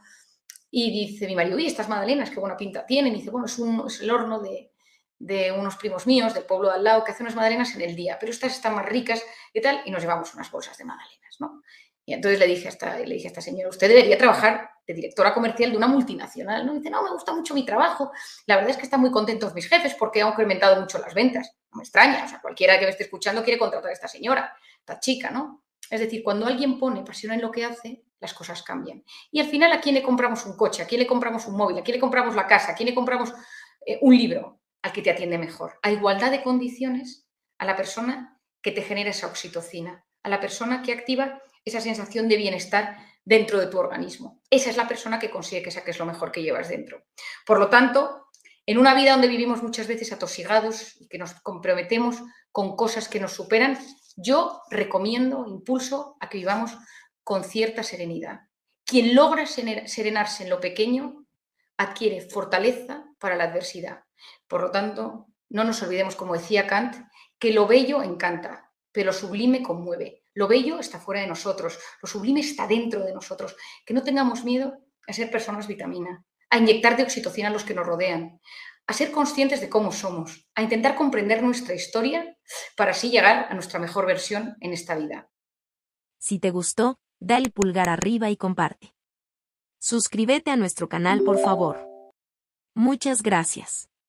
y dice mi marido, uy, estas magdalenas, qué buena pinta tienen. Y dice, bueno, es, un, es el horno de, de unos primos míos del pueblo de al lado que hace unas magdalenas en el día, pero estas están más ricas y tal, y nos llevamos unas bolsas de magdalenas, ¿no? Y entonces le dije, a esta, le dije a esta señora, usted debería trabajar de directora comercial de una multinacional, ¿no? Y dice, no, me gusta mucho mi trabajo. La verdad es que están muy contentos mis jefes porque han incrementado mucho las ventas. No me extraña, o sea, cualquiera que me esté escuchando quiere contratar a esta señora, esta chica, ¿no? Es decir, cuando alguien pone pasión en lo que hace, las cosas cambian. Y al final, ¿a quién le compramos un coche? ¿A quién le compramos un móvil? ¿A quién le compramos la casa? ¿A quién le compramos eh, un libro? Al que te atiende mejor. A igualdad de condiciones, a la persona que te genera esa oxitocina, a la persona que activa esa sensación de bienestar dentro de tu organismo. Esa es la persona que consigue que saques lo mejor que llevas dentro. Por lo tanto, en una vida donde vivimos muchas veces atosigados y que nos comprometemos con cosas que nos superan, yo recomiendo, impulso a que vivamos con cierta serenidad. Quien logra serenarse en lo pequeño adquiere fortaleza para la adversidad. Por lo tanto, no nos olvidemos, como decía Kant, que lo bello encanta, pero lo sublime conmueve. Lo bello está fuera de nosotros, lo sublime está dentro de nosotros. Que no tengamos miedo a ser personas vitamina, a inyectar de oxitocina a los que nos rodean, a ser conscientes de cómo somos, a intentar comprender nuestra historia para así llegar a nuestra mejor versión en esta vida. Si te gustó, dale pulgar arriba y comparte. Suscríbete a nuestro canal, por favor. Muchas gracias.